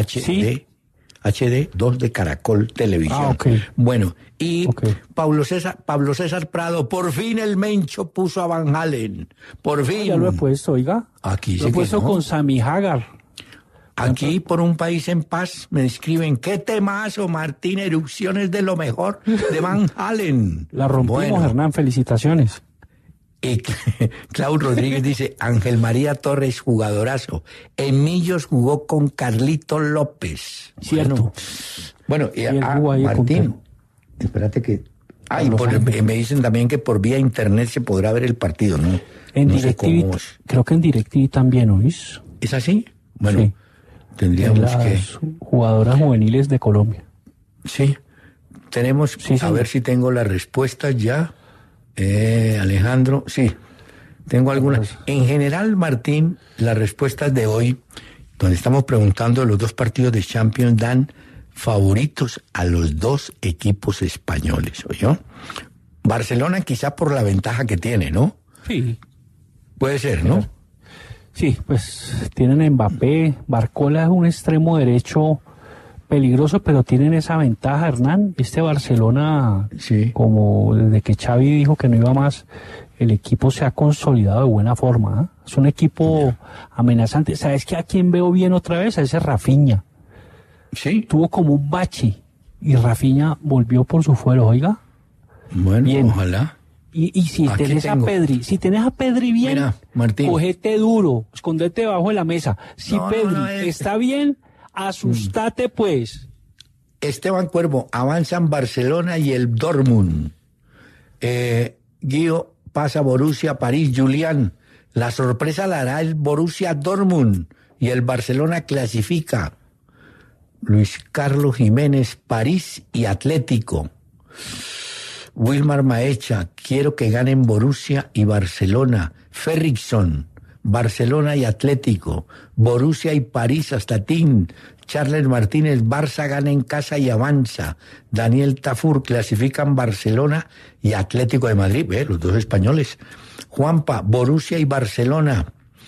HD2 de Caracol Televisión. Bueno, y Pablo César Prado, por fin el Mencho puso a Van Halen. Por fin. Ya lo he puesto, oiga. Aquí lo he puesto con Sammy Hagar. Aquí, por un país en paz, me escriben, qué temazo, Martín, erupciones de lo mejor de Van Halen. La rompimos, Hernán, felicitaciones. Y Claudio Rodríguez dice, Ángel María Torres, jugadorazo. En Millos jugó con Carlito López. Cierto. Bueno, Martín, espérate que... me dicen también que por vía internet se podrá ver el partido, ¿no? En DirecTV, creo que en DirecTV también, ¿oís? ¿Es así? Bueno, sí. Tendríamos las jugadoras juveniles de Colombia. Sí, tenemos, Sí, a señor. ver si tengo las respuestas ya. Alejandro, sí, tengo algunas. En general, Martín, las respuestas de hoy, donde estamos preguntando los dos partidos de Champions, dan favoritos a los dos equipos españoles, ¿oyó? Barcelona quizá por la ventaja que tiene, ¿no? Sí. Puede ser, ¿no? Sí, pues tienen a Mbappé, Barcola es un extremo derecho peligroso, pero tienen esa ventaja, Hernán. Este Barcelona, Sí. como desde que Xavi dijo que no iba más, el equipo se ha consolidado de buena forma. ¿Eh? Es un equipo amenazante. ¿Sabes qué? ¿A quién veo bien otra vez? A ese Rafinha. Sí. Tuvo como un bache y Rafinha volvió por su fuero, oiga. Bueno, Bien. ojalá. Y si Aquí tenés tengo. a Pedri, bien, Mira, Martín. cogete duro, escondete debajo de la mesa. Si No, Pedri no, está bien, asustate pues. Esteban Cuervo, avanzan Barcelona y el Dortmund. Guío pasa Borussia, París, Julián. La sorpresa la hará el Borussia Dortmund y el Barcelona clasifica. Luis Carlos Jiménez, París y Atlético. Wilmar Maecha, quiero que ganen Borussia y Barcelona. Ferrickson, Barcelona y Atlético. Borussia y París hasta Tin. Charles Martínez, Barça gana en casa y avanza. Daniel Tafur, clasifican Barcelona y Atlético de Madrid. Los dos españoles. Juanpa, Borussia y Barcelona.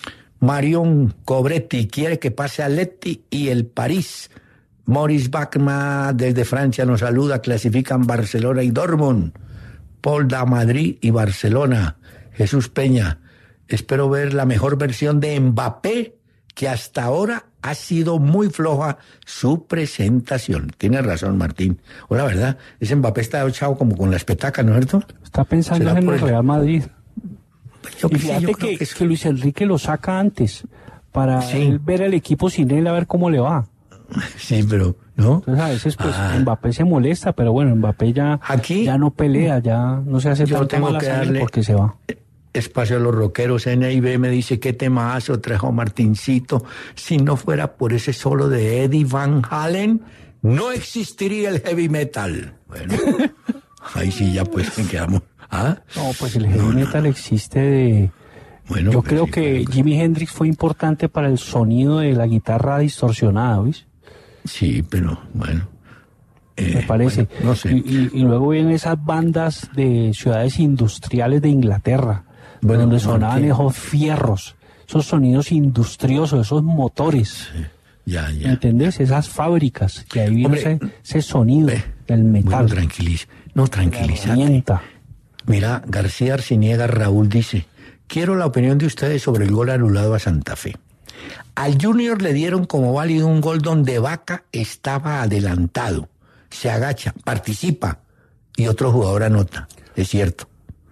Marion Cobretti, quiere que pase Atleti y el París. Maurice Bachma desde Francia nos saluda, clasifican Barcelona y Dortmund. Paul da Madrid y Barcelona. Jesús Peña, espero ver la mejor versión de Mbappé, que hasta ahora ha sido muy floja su presentación. Tienes razón, Martín. O la verdad, ese Mbappé está echado como con la espetaca, ¿no es cierto? Está pensando ¿Será en por el el- Real Madrid. Yo Y qué sé, fíjate yo creo que, que es- que Luis Enrique lo saca antes para Sí. él ver el equipo sin él a ver cómo le va. Sí, pero, ¿no? Entonces a veces pues Ah. Mbappé se molesta, pero bueno, Mbappé Aquí- ya no pelea, ya no se hace Yo tanta tengo mala que sangre darle- porque se va. Espacio a los rockeros. NIB me dice qué temazo trajo Martincito. Si no fuera por ese solo de Eddie Van Halen, no existiría el heavy metal. Bueno, ahí sí ya pues me quedamos. ¿Ah? No, pues el heavy metal existe de... Bueno, Yo pues creo sí, que claro. Jimi Hendrix fue importante para el sonido de la guitarra distorsionada, ¿ves? Sí, pero bueno. Me parece. Bueno, no sé. Y luego vienen esas bandas de ciudades industriales de Inglaterra, Bueno, donde sonaban Martín. esos fierros, esos sonidos industriosos, esos motores. Ya, ¿Me ya. entendés? Esas fábricas, que ahí viene Hombre, ese sonido Ve, del metal. Bueno, tranquilízate. herramienta. Mira, García Arciniega Raúl dice, quiero la opinión de ustedes sobre el gol anulado a Santa Fe. Al Junior le dieron como válido un gol donde Vaca estaba adelantado. Se agacha, participa y otro jugador anota. Es cierto.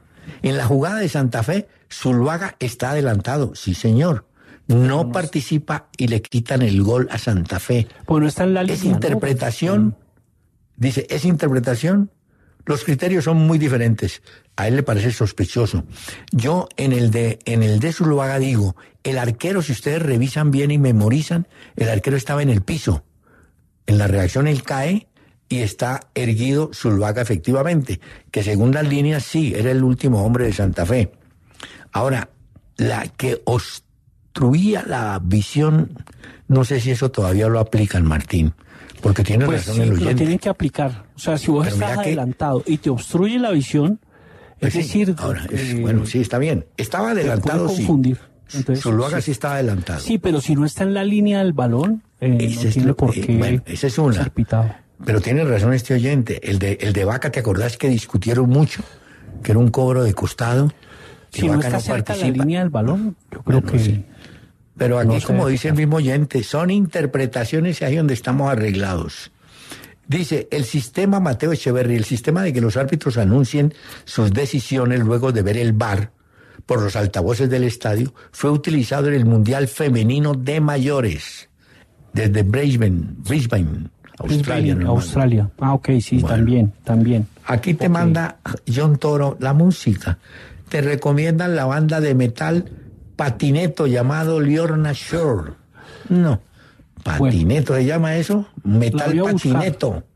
En la jugada de Santa Fe, Zuluaga está adelantado. Sí, señor. No participa y le quitan el gol a Santa Fe. Bueno, está en la línea. Es ¿no? interpretación. Dice, es interpretación. Los criterios son muy diferentes. A él le parece sospechoso. Yo en el de Zuluaga digo, el arquero, si ustedes revisan bien y memorizan, el arquero estaba en el piso. En la reacción él cae y está erguido Zuluaga efectivamente, que según las líneas sí, era el último hombre de Santa Fe. Ahora, la que obstruía la visión, no sé si eso todavía lo aplican, Martín, porque tiene Pues razón sí, el lo oyente. tienen que aplicar. O sea, si vos Pero estás mira que- adelantado y te obstruye la visión, Pues es sí, decir, ahora, bueno, sí, está bien. Estaba te adelantado, puede sí. confundir. Entonces, Zuluaga sí estaba adelantado. Sí, pero si no está en la línea del balón, no Ese es tiene lo- por qué bueno, esa es una. ser pitado. Pero tiene razón este oyente. El de Vaca, ¿te acordás que discutieron mucho? Que era un cobro de costado. Que Si no Vaca está cerca de la participa. línea del balón, yo creo Bueno, que... sí. Pero aquí, No sé, como dice el mismo oyente, son interpretaciones y ahí donde estamos arreglados. Dice, el sistema, Mateo Echeverry, el sistema de que los árbitros anuncien sus decisiones luego de ver el VAR por los altavoces del estadio, fue utilizado en el Mundial Femenino de Mayores, desde Brisbane, Australia. ¿no? Australia. Ah, ok, sí, Bueno. también. Aquí te Ok. manda John Toro la música. Te recomiendan la banda de metal Patineto llamado Liorna Shore. No, Patineto se llama eso. La Metal voy a buscar. Patineto.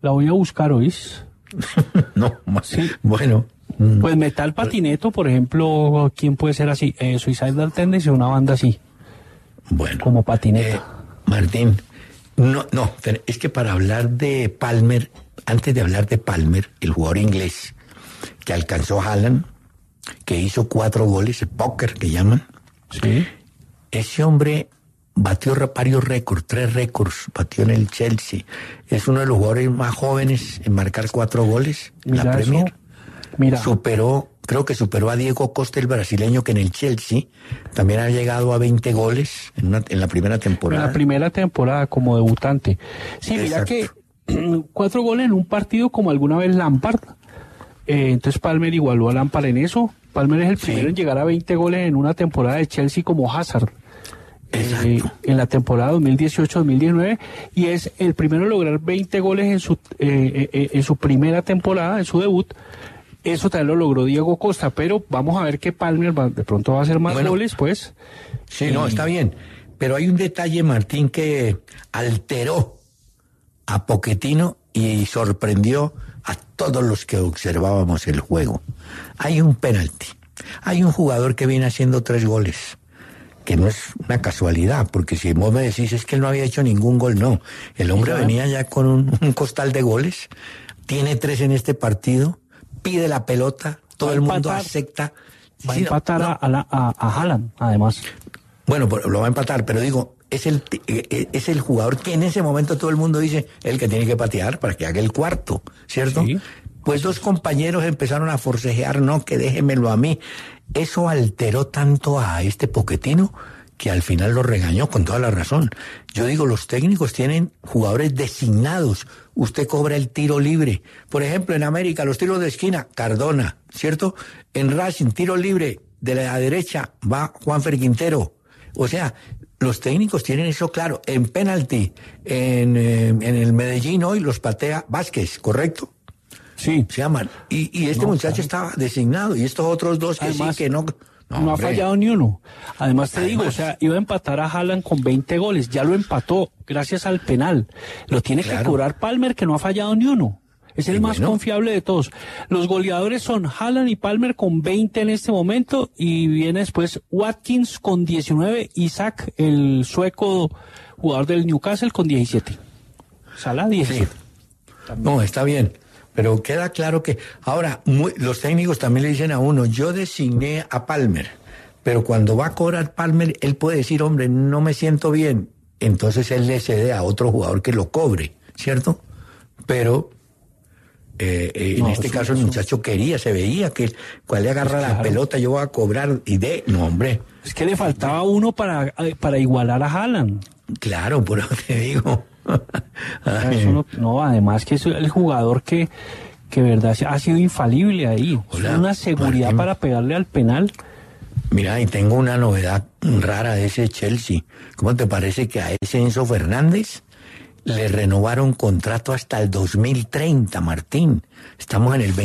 La voy a buscar, ¿oís? No, Sí. bueno. Pues Metal Patineto, por ejemplo, ¿quién puede ser así? Suicidal Tendency, una banda así, Bueno. como Patineta. Martín, no, es que para hablar de Palmer, antes de hablar de Palmer, el jugador inglés que alcanzó a Haaland, que hizo 4 goles, el póker que llaman, Sí. ese hombre batió varios récords, 3 récords, batió en el Chelsea. Es uno de los jugadores más jóvenes en marcar 4 goles en la Mira Premier. eso. Mira, Creo que superó a Diego Costa, el brasileño, que en el Chelsea también ha llegado a 20 goles en la primera en temporada. la primera temporada como debutante. Sí, mira Exacto. que 4 goles en un partido como alguna vez Lampard. Entonces Palmer igualó a Lampard en eso. Palmer es el primero en llegar a 20 goles en una temporada de Chelsea como Hazard. Exacto. En la temporada 2018-2019 y es el primero en lograr 20 goles en su primera temporada, en su debut. Eso también lo logró Diego Costa, pero vamos a ver que Palmer de pronto va a hacer más goles, pues. Sí, no, está bien. Pero hay un detalle, Martín, que alteró a Pochettino y sorprendió a todos los que observábamos el juego. Hay un penalti. Hay un jugador que viene haciendo 3 goles, que no es una casualidad, porque si vos me decís es que él no había hecho ningún gol, no. El hombre venía ya con un costal de goles, tiene 3 en este partido, pide la pelota, todo el mundo acepta. Va a empatar a Haaland, además. Bueno, pues lo va a empatar, pero digo, es el jugador que en ese momento todo el mundo dice, el que tiene que patear para que haga el cuarto, ¿cierto? Sí. Pues 2 compañeros empezaron a forcejear, no, que déjemelo a mí. Eso alteró tanto a este Pochettino que al final lo regañó con toda la razón. Yo digo, los técnicos tienen jugadores designados. Usted cobra el tiro libre. Por ejemplo, en América, los tiros de esquina, Cardona, ¿cierto? En Racing, tiro libre, de la derecha va Juanfer Quintero. O sea, los técnicos tienen eso claro. En penalti, en el Medellín hoy los patea Vázquez, ¿correcto? Sí. Se llaman. Y este muchacho estaba designado. Y estos otros 2 que Además, sí, que no. No ha fallado ni uno. Además te digo, o sea, iba a empatar a Haaland con 20 goles. Ya lo empató gracias al penal. Lo tiene que cobrar Palmer, que no ha fallado ni uno. Es el más confiable de todos. Los goleadores son Haaland y Palmer con 20 en este momento. Y viene después Watkins con 19. Isaac, el sueco jugador del Newcastle, con 17. Salah, 17. Sí. No, está bien. Pero queda claro que ahora los técnicos también le dicen a uno, yo designé a Palmer, pero cuando va a cobrar Palmer, él puede decir, hombre, no me siento bien. Entonces él le cede a otro jugador que lo cobre, ¿cierto? Pero en este caso el muchacho se veía que cuando le agarra la pelota, yo voy a cobrar no, hombre. Es que le faltaba uno para igualar a Haaland. Claro, por eso te digo. Eso no, además que es el jugador que verdad ha sido infalible ahí. Hola, una seguridad Martín, para pegarle al penal. Mira, y tengo una novedad rara de ese Chelsea. ¿Cómo te parece que a ese Enzo Fernández le renovaron contrato hasta el 2030, Martín? Estamos en el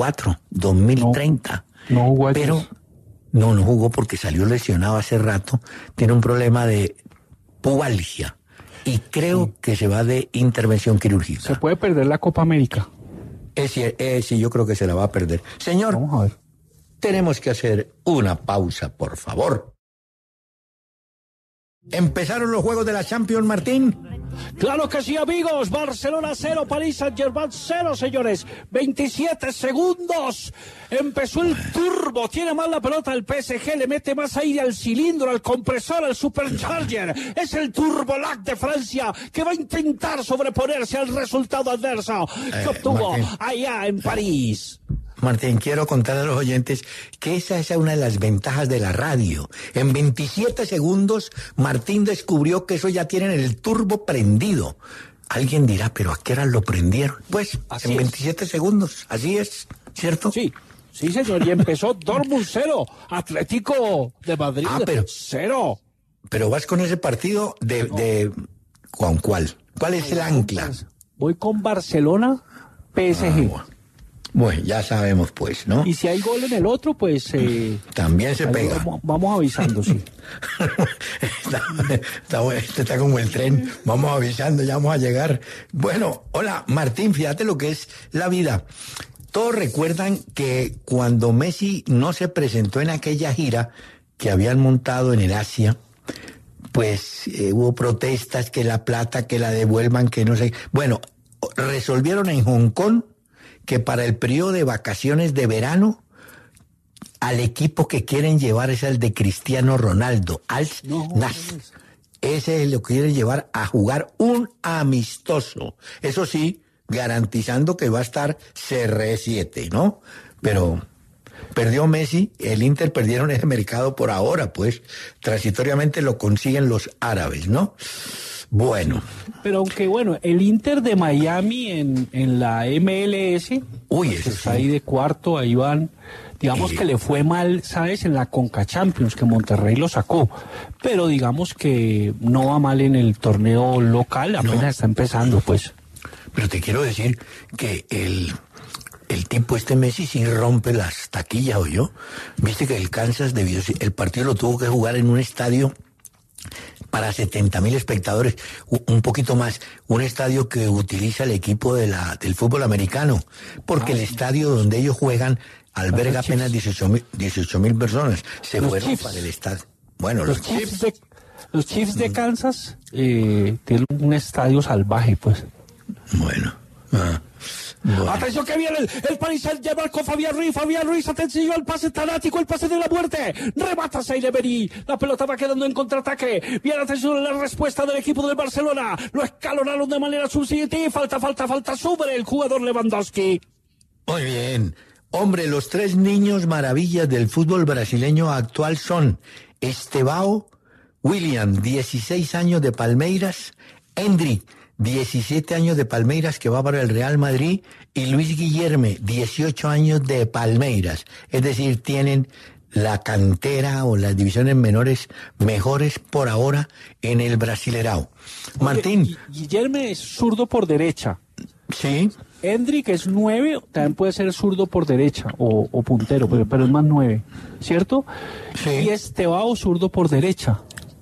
2030. No jugó. Pero no jugó porque salió lesionado hace rato. Tiene un problema de pubalgia. Y creo que se va de intervención quirúrgica. Se puede perder la Copa América. Sí, yo creo que se la va a perder. Señor, vamos a ver. Tenemos que hacer una pausa, por favor. ¿Empezaron los juegos de la Champions, Martín? Claro que sí, amigos. Barcelona 0, Paris Saint-Germain 0, señores. 27 segundos. Empezó el turbo. Tiene más la pelota el PSG. Le mete más aire al cilindro, al compresor, al supercharger. Es el turbo lag de Francia que va a intentar sobreponerse al resultado adverso que obtuvo allá en París. Martín, quiero contarle a los oyentes que esa es una de las ventajas de la radio. En 27 segundos, Martín descubrió que eso ya tienen el turbo prendido. Alguien dirá, ¿pero a qué hora lo prendieron? Pues, así en es. 27 segundos, así es, ¿cierto? Sí, señor, y empezó Dortmund 0, Atlético de Madrid 0. Pero vas con ese partido ¿con cuál? ¿Cuál es el ancla? Voy con Barcelona, PSG. Bueno, ya sabemos pues, ¿no? Y si hay gol en el otro, pues... también se pega. Vamos avisando, sí. Este está como el tren, vamos avisando, ya vamos a llegar. Bueno, hola, Martín, fíjate lo que es la vida. Todos recuerdan que cuando Messi no se presentó en aquella gira que habían montado en el Asia, pues hubo protestas, que la plata, que la devuelvan, que no sé. Bueno, resolvieron en Hong Kong que para el periodo de vacaciones de verano, al equipo que quieren llevar es el de Cristiano Ronaldo, Al Nassr. Ese es lo que quieren llevar a jugar un amistoso. Eso sí, garantizando que va a estar CR7, ¿no? Pero perdió Messi, el Inter perdieron ese mercado por ahora, pues transitoriamente lo consiguen los árabes, ¿no? Bueno. Pero aunque bueno, el Inter de Miami en la MLS, pues está ahí de cuarto, ahí van, digamos que le fue mal, ¿sabes? En la Conca Champions, que Monterrey lo sacó, pero digamos que no va mal en el torneo local, apenas está empezando, pues. Pero te quiero decir que el tipo Messi sí rompe las taquillas, ¿oyó? Viste que el Kansas el partido lo tuvo que jugar en un estadio para 70,000 espectadores, un poquito más, un estadio que utiliza el equipo del fútbol americano, porque el estadio donde ellos juegan alberga apenas 18,000 personas. Se fueron Chiefs. para el estadio. Bueno, los Chiefs de Kansas tienen un estadio salvaje, pues. Bueno. Atención que viene el Paris Saint-Germain con Fabián Ruiz, atención, el pase tanático, el pase de la muerte, remata Saireberi, la pelota va quedando en contraataque, viene atención a la respuesta del equipo del Barcelona, lo escalonaron de manera subsiguiente, falta sobre el jugador Lewandowski. Muy bien, hombre, los 3 niños maravillas del fútbol brasileño actual son Estevão William, 16 años de Palmeiras, Endrick, 17 años de Palmeiras, que va para el Real Madrid, y Luis Guilherme, 18 años de Palmeiras. Es decir, tienen la cantera o las divisiones menores mejores por ahora en el Brasilerao. Martín. Guilherme es zurdo por derecha. Sí. Endrick es 9, también puede ser zurdo por derecha o puntero, pero es más 9, ¿cierto? Sí. Y Estevão zurdo por derecha.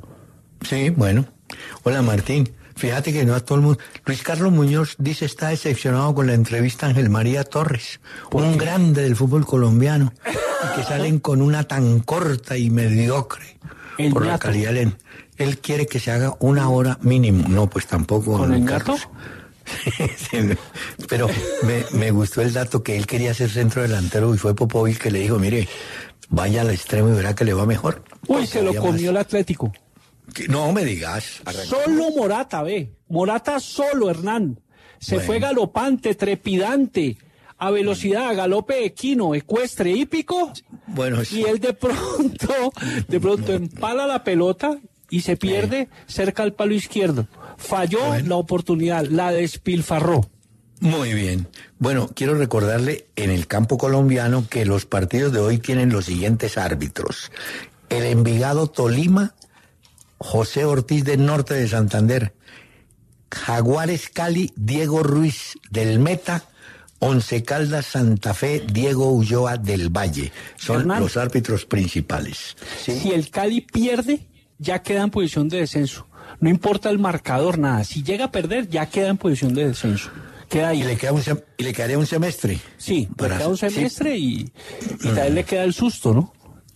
Sí, bueno. Hola, Martín. Fíjate que no a todo el mundo. Luis Carlos Muñoz dice está decepcionado con la entrevista a Ángel María Torres, un grande del fútbol colombiano, y que salen con una tan corta y mediocre por la calidad. Él quiere que se haga 1 hora mínimo. No, pues tampoco. ¿Con el gato? Sí, pero me gustó el dato que él quería ser centro delantero y fue Popovic que le dijo, mire, vaya al extremo y verá que le va mejor. Uy, se lo comió el Atlético. No me digas. Solo Morata, Morata solo, Hernán. Se fue galopante, trepidante, a velocidad, galope equino, ecuestre, hípico. Bueno, sí. Y él de pronto empala la pelota y se pierde cerca al palo izquierdo. Falló la oportunidad, la despilfarró. Muy bien. Bueno, quiero recordarle en el campo colombiano que los partidos de hoy tienen los siguientes árbitros. El Envigado Tolima, José Ortiz del Norte de Santander. Jaguares Cali, Diego Ruiz del Meta. Once Caldas Santa Fe, Diego Ulloa del Valle. Son Hernán, los árbitros principales. ¿Sí? Si el Cali pierde, ya queda en posición de descenso. No importa el marcador, nada. Si llega a perder, ya queda en posición de descenso. Queda ahí. Y le quedaría un semestre. Sí, le queda un semestre y también le queda el susto, ¿no?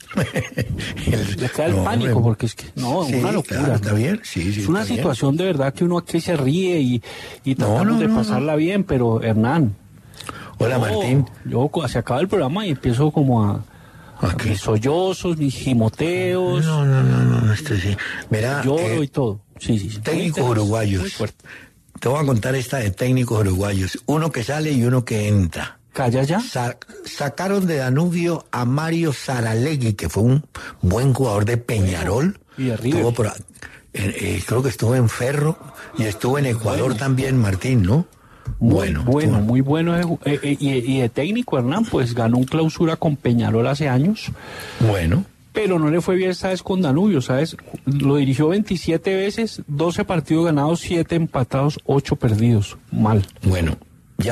Le queda el pánico, porque es que no, sí, una locura. Claro, está bien, sí, es una situación de verdad que uno aquí se ríe y tratamos de pasarla bien, pero Hernán. Hola, Martín. Se acaba el programa y empiezo como a mis sollozos, mis gimoteos. No, sí. Mira, lloro y todo. Sí. Técnicos uruguayos. Te voy a contar esta de técnicos uruguayos. Uno que sale y uno que entra. ¿Calla ya? Sacaron de Danubio a Mario Saralegui, que fue un buen jugador de Peñarol. Y de River. Creo que estuvo en Ferro y estuvo en Ecuador también, Martín, ¿no? Muy bueno. Y de técnico, Hernán, pues ganó un clausura con Peñarol hace años. Bueno. Pero no le fue bien, ¿sabes? Con Danubio, ¿sabes? Lo dirigió 27 veces, 12 partidos ganados, 7 empatados, 8 perdidos. Mal. Bueno, ya van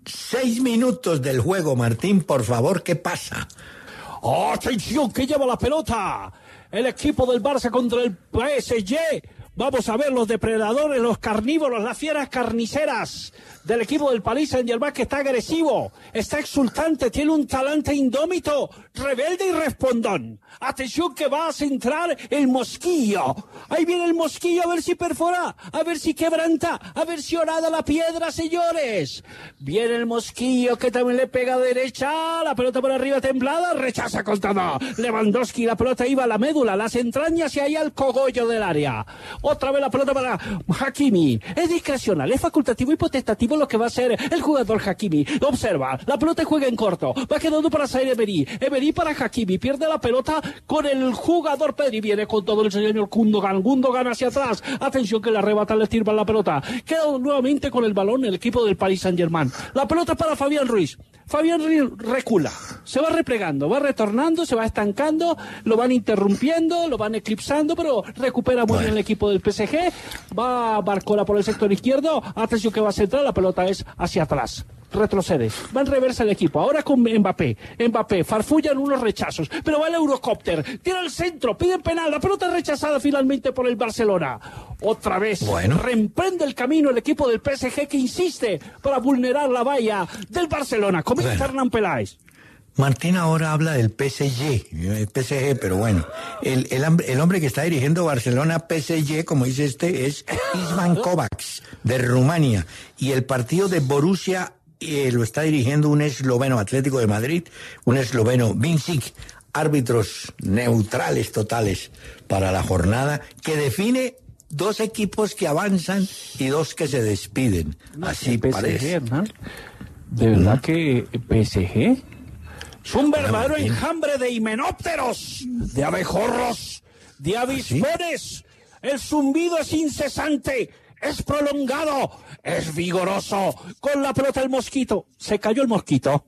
6 minutos del juego, Martín, por favor, ¿qué pasa? ¡Atención, que lleva la pelota! El equipo del Barça contra el PSG. Vamos a ver los depredadores, los carnívoros, las fieras carniceras del equipo del Paris Saint-Germain, que está agresivo, está exultante, tiene un talante indómito, rebelde y respondón. Atención que va a centrar el Mosquillo. Ahí viene el Mosquillo, a ver si perfora, a ver si quebranta, a ver si horada la piedra, señores. Viene el Mosquillo que también le pega a derecha, la pelota por arriba temblada, rechaza con todo. Lewandowski, la pelota iba a la médula, las entrañas y ahí al cogollo del área. Otra vez la pelota para Hakimi. Es discrecional, es facultativo y potestativo lo que va a hacer el jugador Hakimi. Observa, la pelota juega en corto, va quedando para Zaire Emery. Emery para Hakimi, pierde la pelota con el jugador Pedri. Viene con todo el señor Gundogan. Gundogan hacia atrás. Atención que le arrebata, le tira la pelota. Queda nuevamente con el balón el equipo del Paris Saint-Germain. La pelota para Fabián Ruiz. Fabián Ruiz recula, se va replegando, va retornando, se va estancando, lo van interrumpiendo, lo van eclipsando, pero recupera muy bien el equipo del PSG. Va Barcola por el sector izquierdo. Atención que va a centrar, la pelota es hacia atrás. Retrocede, va en reversa el equipo, ahora con Mbappé, farfullan unos rechazos, pero va el Eurocopter, tira al centro, piden penal, la pelota es rechazada finalmente por el Barcelona. Otra vez, reemprende el camino el equipo del PSG que insiste para vulnerar la valla del Barcelona. Comenta Hernán Peláez. Martín ahora habla del PSG, pero bueno, el hombre que está dirigiendo Barcelona PSG, como dice es István Kovacs, de Rumania, y el partido de Borussia lo está dirigiendo un esloveno, Atlético de Madrid, un esloveno, Vincic, árbitros neutrales totales para la jornada, que define 2 equipos que avanzan y 2 que se despiden. Así PSG, parece. Hernán, de verdad que PSG es un verdadero enjambre de himenópteros, de abejorros, de avispones. El zumbido es incesante, es prolongado, es vigoroso. Con la pelota el mosquito. Se cayó el mosquito.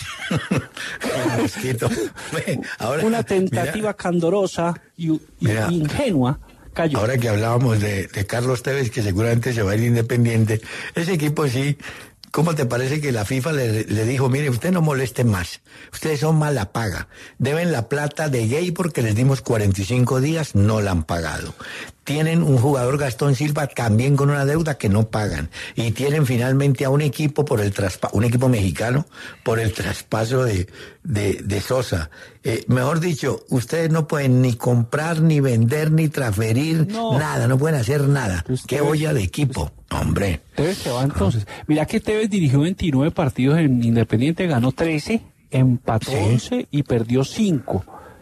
El mosquito. Ahora, una tentativa candorosa y ingenua. Cayó. Ahora que hablábamos de Carlos Tevez, que seguramente se va a ir Independiente, ese equipo sí. ¿Cómo te parece que la FIFA le dijo, mire, usted no moleste más, ustedes son mala paga, deben la plata de Gay porque les dimos 45 días, no la han pagado. Tienen un jugador, Gastón Silva, también con una deuda que no pagan. Y tienen finalmente a un equipo un equipo mexicano, por el traspaso de Sosa. Mejor dicho, ustedes no pueden ni comprar, ni vender, ni transferir, nada, no pueden hacer nada. Qué olla de equipo, hombre. Tevez se va entonces. Mira que Tevez dirigió 29 partidos en Independiente, ganó 13, empató 11 y perdió 5.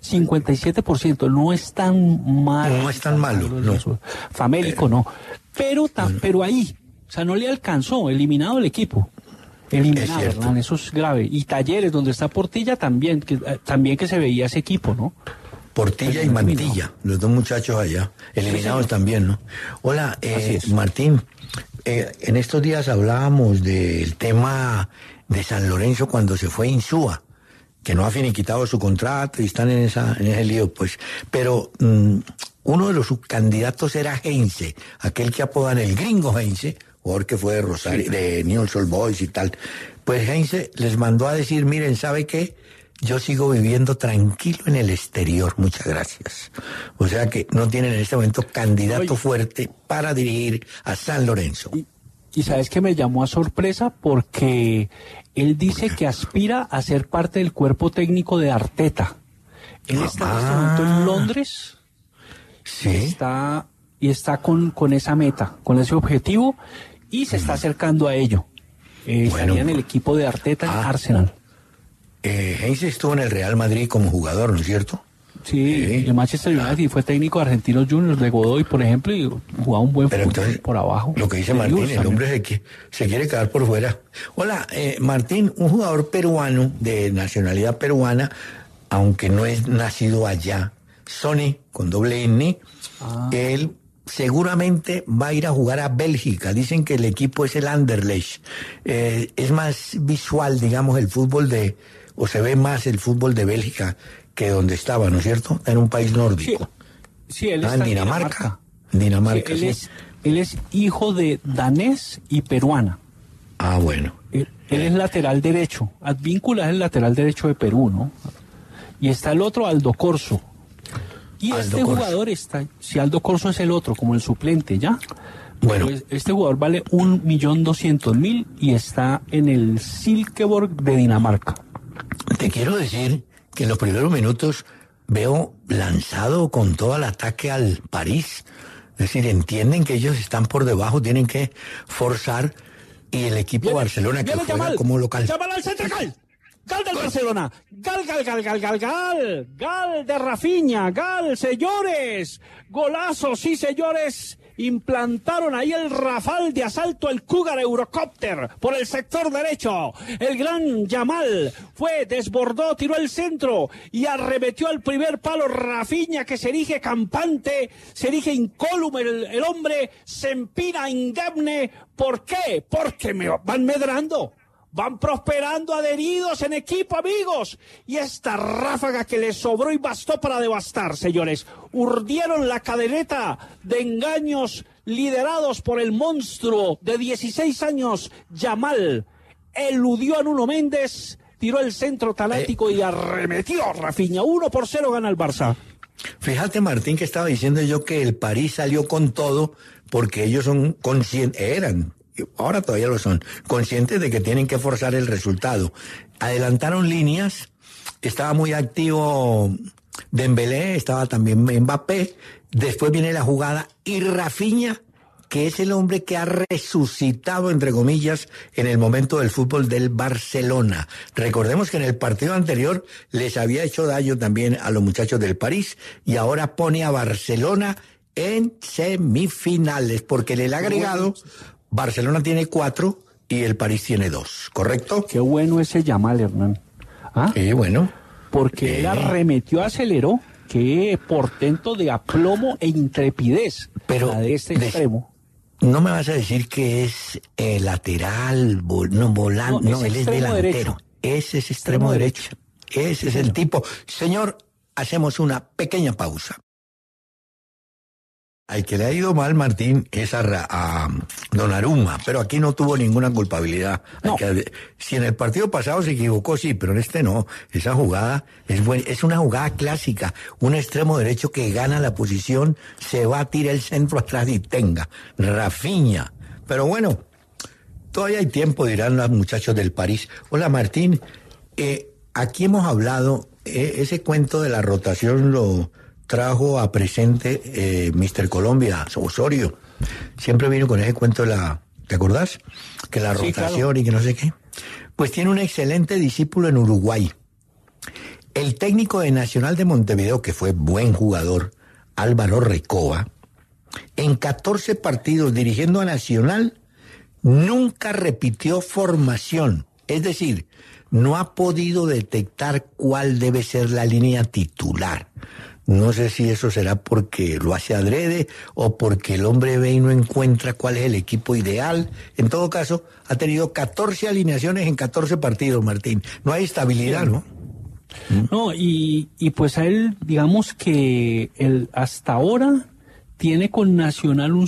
57%, no es tan malo. No es tan malo, no. Famélico no. Pero ahí, o sea, no le alcanzó, eliminado el equipo. Eliminado, Hernán, eso es grave. Y Talleres, donde está Portilla, también que se veía ese equipo, ¿no? Portilla y Mantilla, los 2 muchachos allá, eliminados también, ¿no? Hola, Martín, en estos días hablábamos del tema de San Lorenzo cuando se fue Insúa, que no ha finiquitado su contrato y están en ese lío, pues. Pero uno de los subcandidatos era Heinze, aquel que apodan el gringo Heinze, jugador que fue de Rosario, de Newell's Old Boys y tal. Pues Heinze les mandó a decir, miren, ¿sabe qué? Yo sigo viviendo tranquilo en el exterior, muchas gracias. O sea que no tienen en este momento candidato fuerte para dirigir a San Lorenzo. Y sabes que me llamó a sorpresa porque él dice que aspira a ser parte del cuerpo técnico de Arteta. Él está en este momento en Londres. Sí. Está con esa meta, con ese objetivo, y se está acercando a ello. Estaría en el equipo de Arteta en Arsenal. Heinze estuvo en el Real Madrid como jugador, ¿no es cierto? Sí, el Manchester United, y fue técnico de Argentinos Juniors, de Godoy, por ejemplo, y jugaba un buen fútbol entonces, por abajo. Lo que dice Martín, el hombre se quiere quedar por fuera. Hola, Martín, un jugador peruano, de nacionalidad peruana, aunque no es nacido allá, Sonny, con doble N, él seguramente va a ir a jugar a Bélgica. Dicen que el equipo es el Anderlecht. Es más visual, digamos, el fútbol o se ve más el fútbol de Bélgica que donde estaba, ¿no es cierto? En un país nórdico. Sí, él está en Dinamarca. Dinamarca, sí. Él es hijo de danés y peruana. Ah, bueno. Él es lateral derecho. Advíncula es el lateral derecho de Perú, ¿no? Y está el otro, Aldo Corso. Y Aldo este Corso. jugador está, si Aldo Corso es el otro, como el suplente, ¿ya? Bueno. Pues este jugador vale 1.200.000 y está en el Silkeborg de Dinamarca. Te quiero decir que en los primeros minutos veo lanzado con todo el ataque al París. Es decir, entienden que ellos están por debajo, tienen que forzar, y el equipo Barcelona que Viene juega Yamal, como local. Yamal al centro, gal. Gal del Barcelona. Gal de Rafinha. Gal, señores. Golazo, sí, señores. Implantaron ahí el rafal de asalto, el Cougar Eurocopter por el sector derecho. El gran Yamal desbordó, tiró el centro y arremetió al primer palo. Rafinha, que se erige campante, se erige incólume, el hombre se empina indemne. ¿Por qué? Porque me van medrando. Van prosperando adheridos en equipo, amigos. Y esta ráfaga que les sobró y bastó para devastar, señores. Urdieron la cadeneta de engaños liderados por el monstruo de 16 años, Yamal. Eludió a Nuno Méndez, tiró el centro taláctico y arremetió Rafinha. 1-0 gana el Barça. Fíjate, Martín, que estaba diciendo yo que el París salió con todo porque ellos son conscientes, ahora todavía lo son, conscientes de que tienen que forzar el resultado. Adelantaron líneas, estaba muy activo Dembélé, estaba también Mbappé, después viene la jugada y Rafinha, que es el hombre que ha resucitado, entre comillas, en el momento del fútbol del Barcelona. Recordemos que en el partido anterior les había hecho daño también a los muchachos del París y ahora pone a Barcelona en semifinales, porque en el agregado Barcelona tiene 4 y el París tiene 2, ¿correcto? Qué bueno ese Yamal, Hernán. ¿Ah? Bueno. Porque él arremetió, aceleró. Qué portento de aplomo e intrepidez. Pero la de este extremo. No me vas a decir que es lateral, volante, no, él es delantero. Derecho. Ese es extremo derecho. Ese es el tipo. Señor, hacemos una pequeña pausa. Al que le ha ido mal, Martín, es a Donnarumma, pero aquí no tuvo ninguna culpabilidad. No. Si en el partido pasado se equivocó, sí, pero en este no. Esa jugada es una jugada clásica. Un extremo derecho que gana la posición, se va a tirar el centro atrás y tenga. Rafinha. Pero bueno, todavía hay tiempo, dirán los muchachos del París. Hola, Martín. Aquí hemos hablado, ese cuento de la rotación lo trajo a presente Mr. Colombia, Osorio. Siempre vino con ese cuento ¿te acordás? Que la rotación, claro, y que no sé qué. Pues tiene un excelente discípulo en Uruguay. El técnico de Nacional de Montevideo, que fue buen jugador, Álvaro Recoba, en 14 partidos dirigiendo a Nacional, nunca repitió formación. Es decir, no ha podido detectar cuál debe ser la línea titular. No sé si eso será porque lo hace adrede o porque el hombre ve y no encuentra cuál es el equipo ideal. En todo caso, ha tenido 14 alineaciones en 14 partidos, Martín. No hay estabilidad, ¿no? No, y pues a él, digamos que él hasta ahora tiene con Nacional un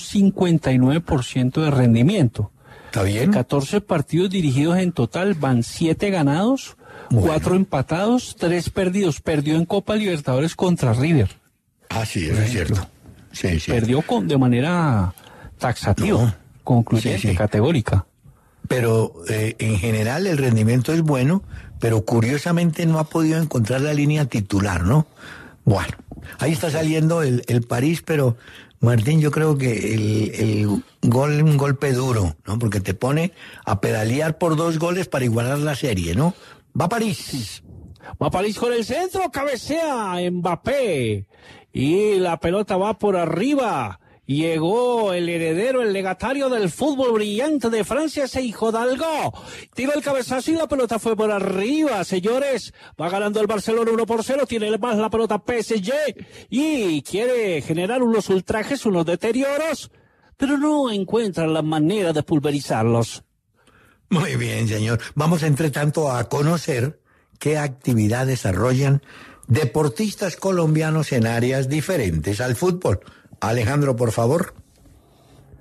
59% de rendimiento. ¿Está bien? 14 partidos dirigidos en total, van 7 ganados, bueno, 4 empatados, 3 perdidos. Perdió en Copa Libertadores contra River. Ah, sí, eso es cierto. Sí, sí. Perdió de manera taxativa, concluyente, sí. Categórica. Pero en general el rendimiento es bueno, pero curiosamente no ha podido encontrar la línea titular, ¿no? Bueno, ahí está saliendo el París, pero Martín, yo creo que el gol es un golpe duro, ¿no? Porque te pone a pedalear por 2 goles para igualar la serie, ¿no? Va París. Va París con el centro, cabecea Mbappé. Y la pelota va por arriba. Llegó el heredero, el legatario del fútbol brillante de Francia, ese hijo de algo. Tiró el cabezazo y la pelota fue por arriba, señores. Va ganando el Barcelona 1-0, tiene más la pelota PSG y quiere generar unos ultrajes, unos deterioros, pero no encuentra la manera de pulverizarlos. Muy bien, señor. Vamos, entre tanto, a conocer qué actividad desarrollan deportistas colombianos en áreas diferentes al fútbol. Alejandro, por favor.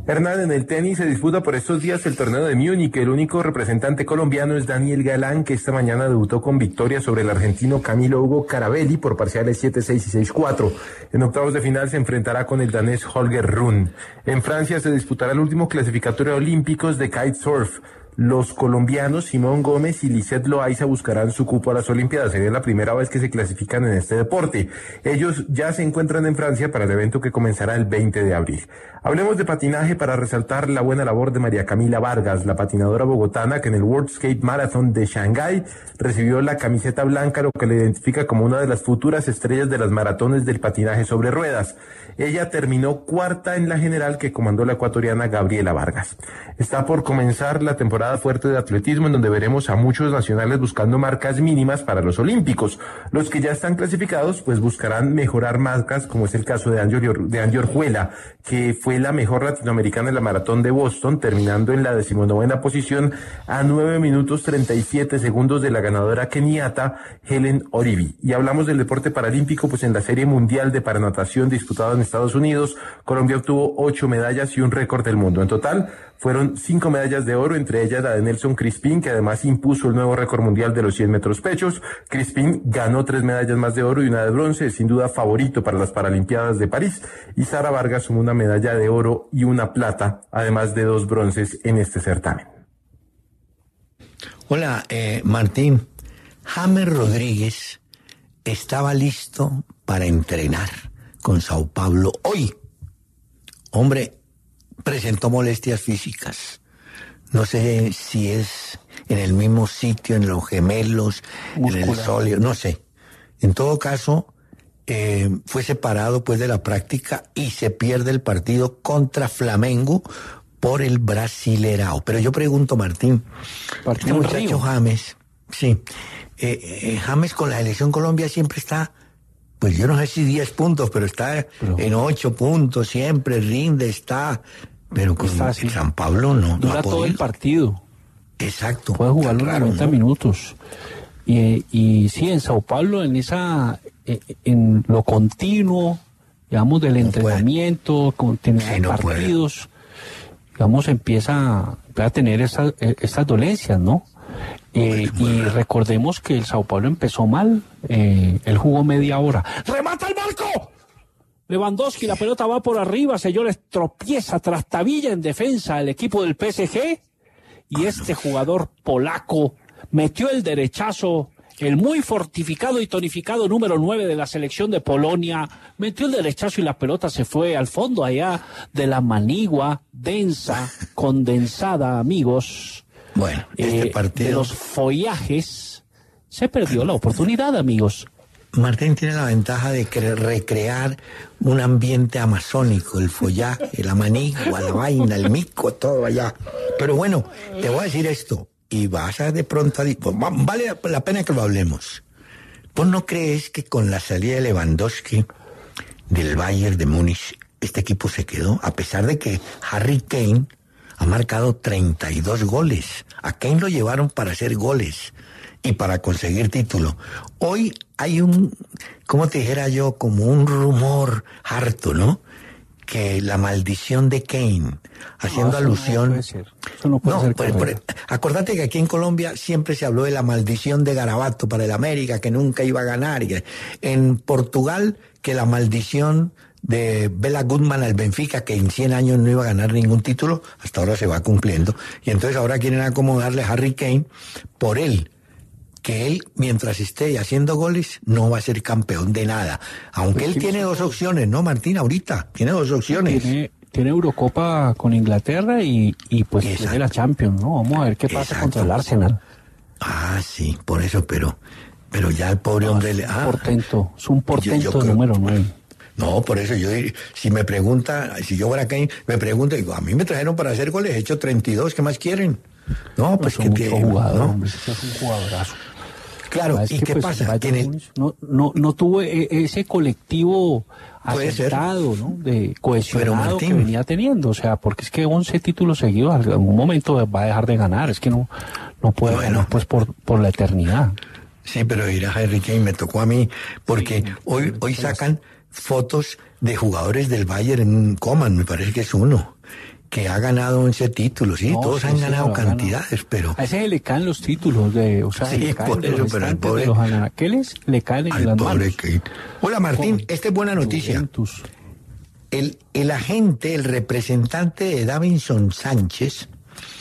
Hernán, en el tenis se disputa por estos días el torneo de Múnich. El único representante colombiano es Daniel Galán, que esta mañana debutó con victoria sobre el argentino Camilo Hugo Carabelli por parciales 7-6 y 6-4. En octavos de final se enfrentará con el danés Holger Rune. En Francia se disputará el último clasificatorio olímpicos de kitesurf. Los colombianos Simón Gómez y Lisette Loaiza buscarán su cupo a las Olimpiadas. Sería la primera vez que se clasifican en este deporte. Ellos ya se encuentran en Francia para el evento que comenzará el 20 de abril. Hablemos de patinaje para resaltar la buena labor de María Camila Vargas, la patinadora bogotana que en el World Skate Marathon de Shanghái recibió la camiseta blanca, lo que le identifica como una de las futuras estrellas de las maratones del patinaje sobre ruedas. Ella terminó cuarta en la general que comandó la ecuatoriana Gabriela Vargas. Está por comenzar la temporada fuerte de atletismo, en donde veremos a muchos nacionales buscando marcas mínimas para los olímpicos. Los que ya están clasificados pues buscarán mejorar marcas, como es el caso de Angie Orjuela, que fue la mejor latinoamericana en la maratón de Boston, terminando en la 19ª posición a 9 minutos 37 segundos de la ganadora keniata Helen Oribi. Y hablamos del deporte paralímpico, pues en la Serie Mundial de Paranatación disputada en Estados Unidos, Colombia obtuvo 8 medallas y un récord del mundo. En total fueron 5 medallas de oro, entre ellas la de Nelson Crispín, que además impuso el nuevo récord mundial de los 100 metros pechos. Crispín ganó 3 medallas más de oro y una de bronce, es sin duda favorito para las Paralimpiadas de París. Y Sara Vargas sumó una medalla de oro y una plata, además de 2 bronces en este certamen. Hola, Martín. James Rodríguez estaba listo para entrenar con Sao Paulo hoy. Hombre, presentó molestias físicas. No sé si es en el mismo sitio, en los gemelos, muscular, en el sóleo, no sé. En todo caso, fue separado pues de la práctica y se pierde el partido contra Flamengo por el Brasilerao. Pero yo pregunto, Martín, este muchacho James, sí, James con la selección Colombia siempre está, pues yo no sé si 10 puntos, pero está en 8 puntos, siempre rinde, pero con San Pablo no. Dura todo el partido. Exacto. Puede jugar los 90 minutos. Y sí, en Sao Paulo, en lo continuo, digamos, del entrenamiento, continuidad de partidos, digamos, empieza a tener estas dolencias, ¿no? Y recordemos que el Sao Paulo empezó mal, él jugó media hora. ¡Remata el marco! Lewandowski, la pelota va por arriba, señores, tropieza, trastabilla en defensa el equipo del PSG, y este jugador polaco metió el derechazo, el muy fortificado y tonificado número 9 de la selección de Polonia, metió el derechazo y la pelota se fue al fondo allá de la manigua, densa, condensada, amigos. Bueno, este partido de los follajes, se perdió la oportunidad, amigos. Martín tiene la ventaja de recrear un ambiente amazónico, el follaje, la manigua, la vaina, el mico, todo allá. Pero bueno, te voy a decir esto, y vas a de pronto vale la pena que lo hablemos. ¿Vos no crees que con la salida de Lewandowski del Bayern de Múnich, este equipo se quedó? A pesar de que Harry Kane ha marcado 32 goles. A Kane lo llevaron para hacer goles y para conseguir título. Hoy hay como te dijera yo, como un rumor harto, ¿no? Que la maldición de Kane, haciendo alusión... Eso no puede ser. Acordate que aquí en Colombia siempre se habló de la maldición de Garabato para el América, que nunca iba a ganar. En Portugal, que la maldición de Bela Goodman al Benfica, que en 100 años no iba a ganar ningún título, hasta ahora se va cumpliendo. Y entonces ahora quieren acomodarle a Harry Kane por él, que él, mientras esté haciendo goles, no va a ser campeón de nada. Aunque él tiene 2 opciones, ¿no, Martín? Ahorita tiene 2 opciones. Tiene Eurocopa con Inglaterra y pues tiene la Champions, ¿no? Vamos a ver qué pasa contra el Arsenal. Ah, sí, por eso, pero ya el pobre hombre... Es un portento número 9. No, por eso si me pregunta, si yo fuera Kane, me pregunta, digo, a mí me trajeron para hacer goles, he hecho 32, ¿qué más quieren? No, pues que tiene jugador, ¿no? Hombre, ese es un jugadorazo. Claro, ¿y qué pasa? No tuvo ese colectivo acertado, ¿no? De cohesionado que venía teniendo, o sea, porque es que 11 títulos seguidos en algún momento va a dejar de ganar, es que no puede ganar pues por la eternidad. Sí, pero ir a Harry Kane me tocó a mí, porque hoy sacan fotos de jugadores del Bayern en Coman, me parece que es uno. que ha ganado 11 títulos, sí, No, todos sí, han sí, ganado lo ha ganado. cantidades, pero A ese le caen los títulos, o sea, Sí, le caen por de eso, los pero al estantes pobre- de los anaqueles, le caen en al las pobre manos. que... Hola Martín, Con esta es buena noticia. Juventus. El agente, el representante de Davinson Sánchez,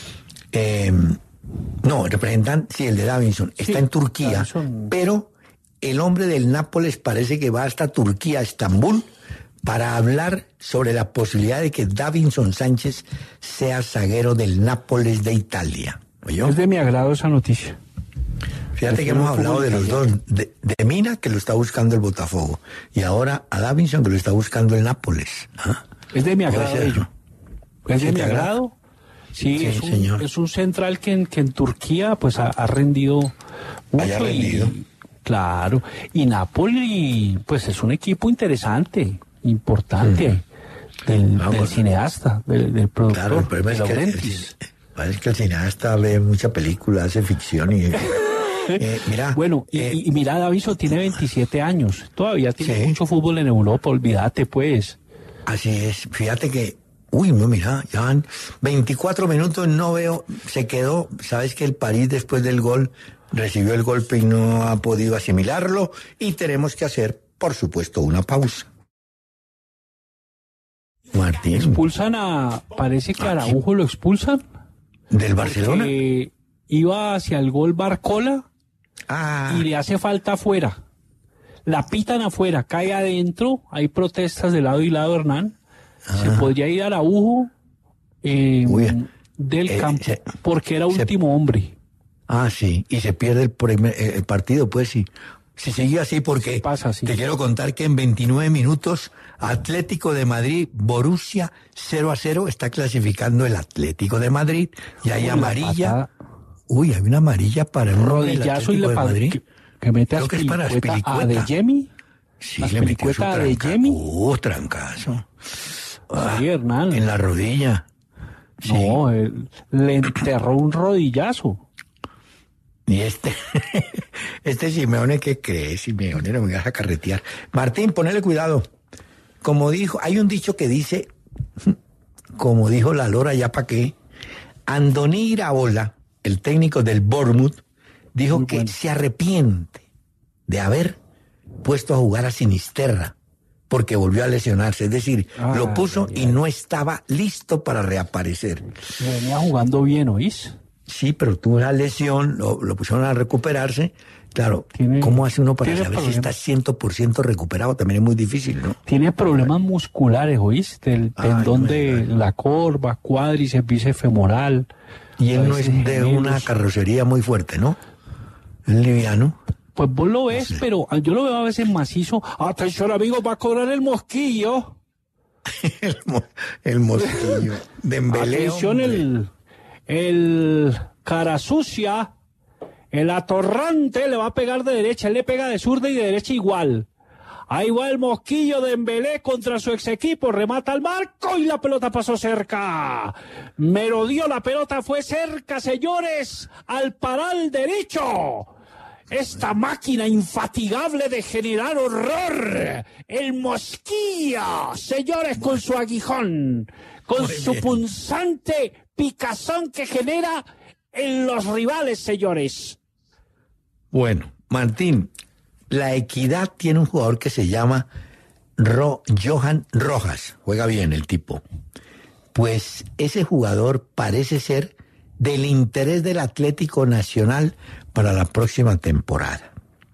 no, el representante, sí, el de Davinson, está Sí, en Turquía, Davinson. pero el hombre del Nápoles parece que va hasta Turquía, Estambul, para hablar sobre la posibilidad de que Davinson Sánchez sea zaguero del Nápoles de Italia. ¿Oyó? Es de mi agrado esa noticia. Fíjate que hemos hablado de los dos, de Mina, que lo está buscando el Botafogo, y ahora a Davinson, que lo está buscando el Nápoles. ¿Ah? Es de mi Puede agrado ser, ello. ¿no? Es de ¿Sí mi te agrada? agrado. Sí, Sí, señor. es un central que en Turquía pues ha rendido mucho. Haya rendido. Claro. Y Napoli pues es un equipo interesante, importante, del Vamos. cineasta, del productor, Claro, el problema de es que Laurentiis. parece que el cineasta ve mucha película, hace ficción y... mira, Bueno, y mira, Davinson tiene 27 años. Todavía tiene Sí. mucho fútbol en Europa, olvídate pues. así es. Fíjate que, uy, no, mira, ya van 24 minutos, no veo, se quedó, sabes que el París después del gol recibió el golpe y no ha podido asimilarlo y tenemos que hacer, por supuesto, una pausa. Martín, Expulsan parece que a Araujo lo expulsan. ¿del Barcelona? Que iba hacia el gol Barcola Ah, y le hace falta afuera. La pitan afuera, cae adentro, hay protestas de lado y lado, Hernán. Se podría ir a Araujo Uy, del campo, se- porque era último hombre. sí, y se pierde el partido, pues sí. Si sigue así, porque Pasa así. te quiero contar que en 29 minutos, Atlético de Madrid, Borussia 0-0, está clasificando el Atlético de Madrid, y hay Uy, la amarilla. patada, Uy, hay una amarilla para el rodillazo y Atlético le de Madrid. que mete a Creo que es para Spilicueta a Spilicueta. Adeyemi. Sí, la le metió su Spilicueta a Adeyemi. trancazo. Sí, Hernán. En la rodilla. Sí. No, le enterró un rodillazo. Y este Simeone, ¿qué crees? Simeone, no me vas a carretear. Martín, ponele cuidado. Como dijo, hay un dicho que dice, como dijo la Lora, ya para qué, Andoni Iraola, el técnico del Bournemouth, dijo Muy que bueno. se arrepiente de haber puesto a jugar a Sinisterra, porque volvió a lesionarse. Es decir, lo puso y no estaba listo para reaparecer. Venía jugando bien, ¿oís? Sí, pero tuvo una lesión, lo pusieron a recuperarse. Claro, Tiene- ¿cómo hace uno para tiene saber si está problemas. 100% recuperado? También es muy difícil, ¿no? Tiene problemas musculares, ¿oíste? El Ay, tendón no me de digas. la corva, cuádriceps, bíceps femoral. Y él a no es veces de gemelos. una carrocería muy fuerte, ¿no? Es liviano. Pues vos lo ves, pero yo lo veo a veces macizo. Atención, amigos, va a cobrar el mosquillo. el mosquillo. Dembélé, Atención, hombre. el cara sucia, el atorrante le va a pegar de derecha. Él le pega de zurda y de derecha igual. Ahí va el mosquillo de Dembélé contra su ex equipo, remata al marco y la pelota pasó cerca. Merodeó, la pelota fue cerca, señores, al paral derecho. Esta máquina infatigable de generar horror, el mosquillo, señores, con su aguijón, con Muy su bien. punzante picazón que genera en los rivales, señores. Bueno, Martín, la Equidad tiene un jugador que se llama Johan Rojas. Juega bien el tipo. Pues ese jugador parece ser del interés del Atlético Nacional para la próxima temporada.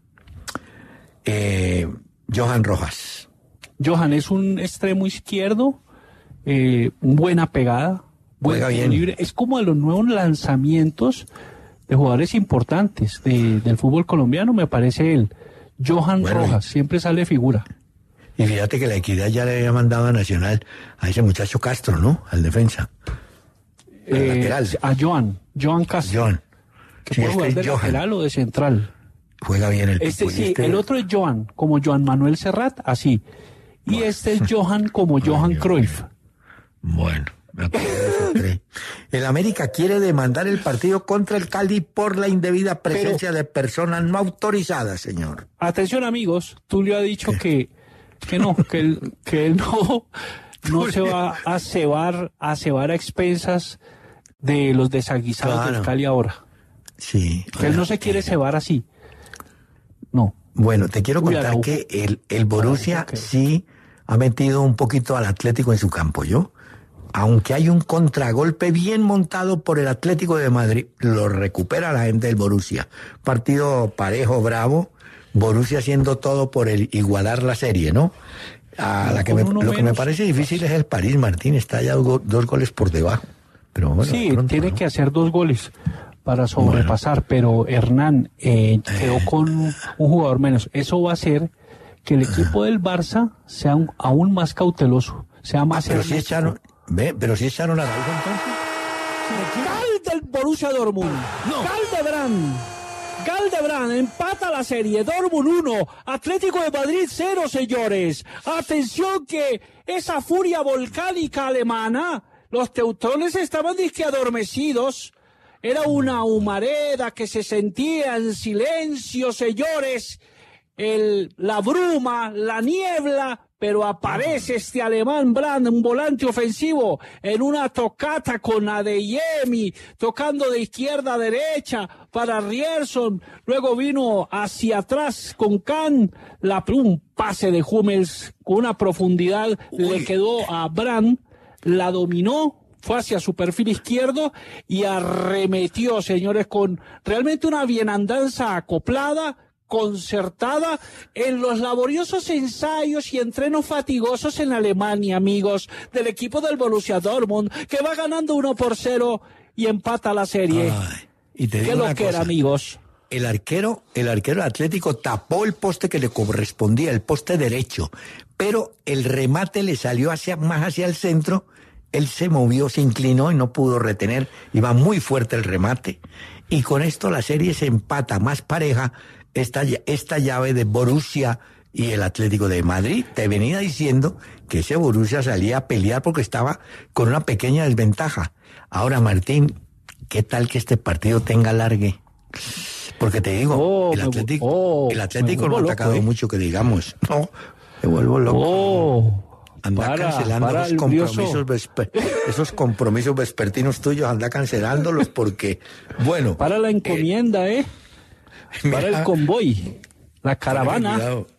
Johan Rojas. Johan es un extremo izquierdo, buena pegada, buen Juega tiro bien. libre. Es como de los nuevos lanzamientos de jugadores importantes del fútbol colombiano, me parece él. Johan Bueno, Rojas, siempre sale figura. Y fíjate que la Equidad ya le había mandado a Nacional a ese muchacho Castro, ¿no? Al defensa. Al lateral. A Johan Castro, Johan. que Sí, puede es jugar que de es Johan. lateral o de central. Juega bien el tipo. y Sí, el otro es Johan, como Joan Manuel Serrat, así. Y este es Johan como Johan Dios Cruyff. Bueno, me acuerdo de esos tres. El América quiere demandar el partido contra el Cali por la indebida presencia de personas no autorizadas, señor. Atención, amigos, Tulio ha dicho que no, que él no no se va a cebar a expensas de los desaguisados del Cali ahora. Sí. Que él no se quiere cebar así. No. Bueno, te quiero contar que el Borussia sí ha metido un poquito al Atlético en su campo, ¿yo? Aunque hay un contragolpe bien montado por el Atlético de Madrid, lo recupera la gente del Borussia. Partido parejo, bravo, Borussia haciendo todo por igualar la serie, ¿no? Lo que me parece difícil es el París, Martín, está ya 2 goles por debajo. Pero bueno, sí, pronto, tiene que hacer 2 goles para sobrepasar, pero Hernán quedó con un jugador menos. Eso va a hacer que el equipo del Barça sea aún más cauteloso, sea más... pero si echaron a Araujo entonces. Gal del Borussia Dortmund. Galdebrand empata la serie. Dortmund 1, Atlético de Madrid 0, señores. Atención que esa furia volcánica alemana, los teutones estaban disque adormecidos. Era una humareda que se sentía en silencio, señores. La bruma, la niebla, pero aparece este alemán Brandt, un volante ofensivo, en una tocata con Adeyemi, tocando de izquierda a derecha para Rierson. Luego vino hacia atrás con Kahn, un pase de Hummels con una profundidad, le quedó a Brandt, la dominó, fue hacia su perfil izquierdo y arremetió, señores, con realmente una bienandanza acoplada, concertada en los laboriosos ensayos y entrenos fatigosos en Alemania, amigos, del equipo del Borussia Dortmund, que va ganando 1-0 y empata la serie. Y te digo ¿Qué lo que era, amigos? El arquero Atlético tapó el poste que le correspondía, el poste derecho, pero el remate le salió más hacia el centro. Él se movió, se inclinó y no pudo retener. Iba muy fuerte el remate. Y con esto la serie se empata más pareja. Esta llave de Borussia y el Atlético de Madrid. Te venía diciendo que ese Borussia salía a pelear porque estaba con una pequeña desventaja. Ahora, Martín, ¿qué tal que este partido tenga alargue? Porque te digo, el Atlético no ha atacado mucho, que digamos. No, me vuelvo loco. Anda cancelando esos compromisos vespertinos tuyos, anda cancelándolos porque, bueno. Para la encomienda, para el convoy, la caravana.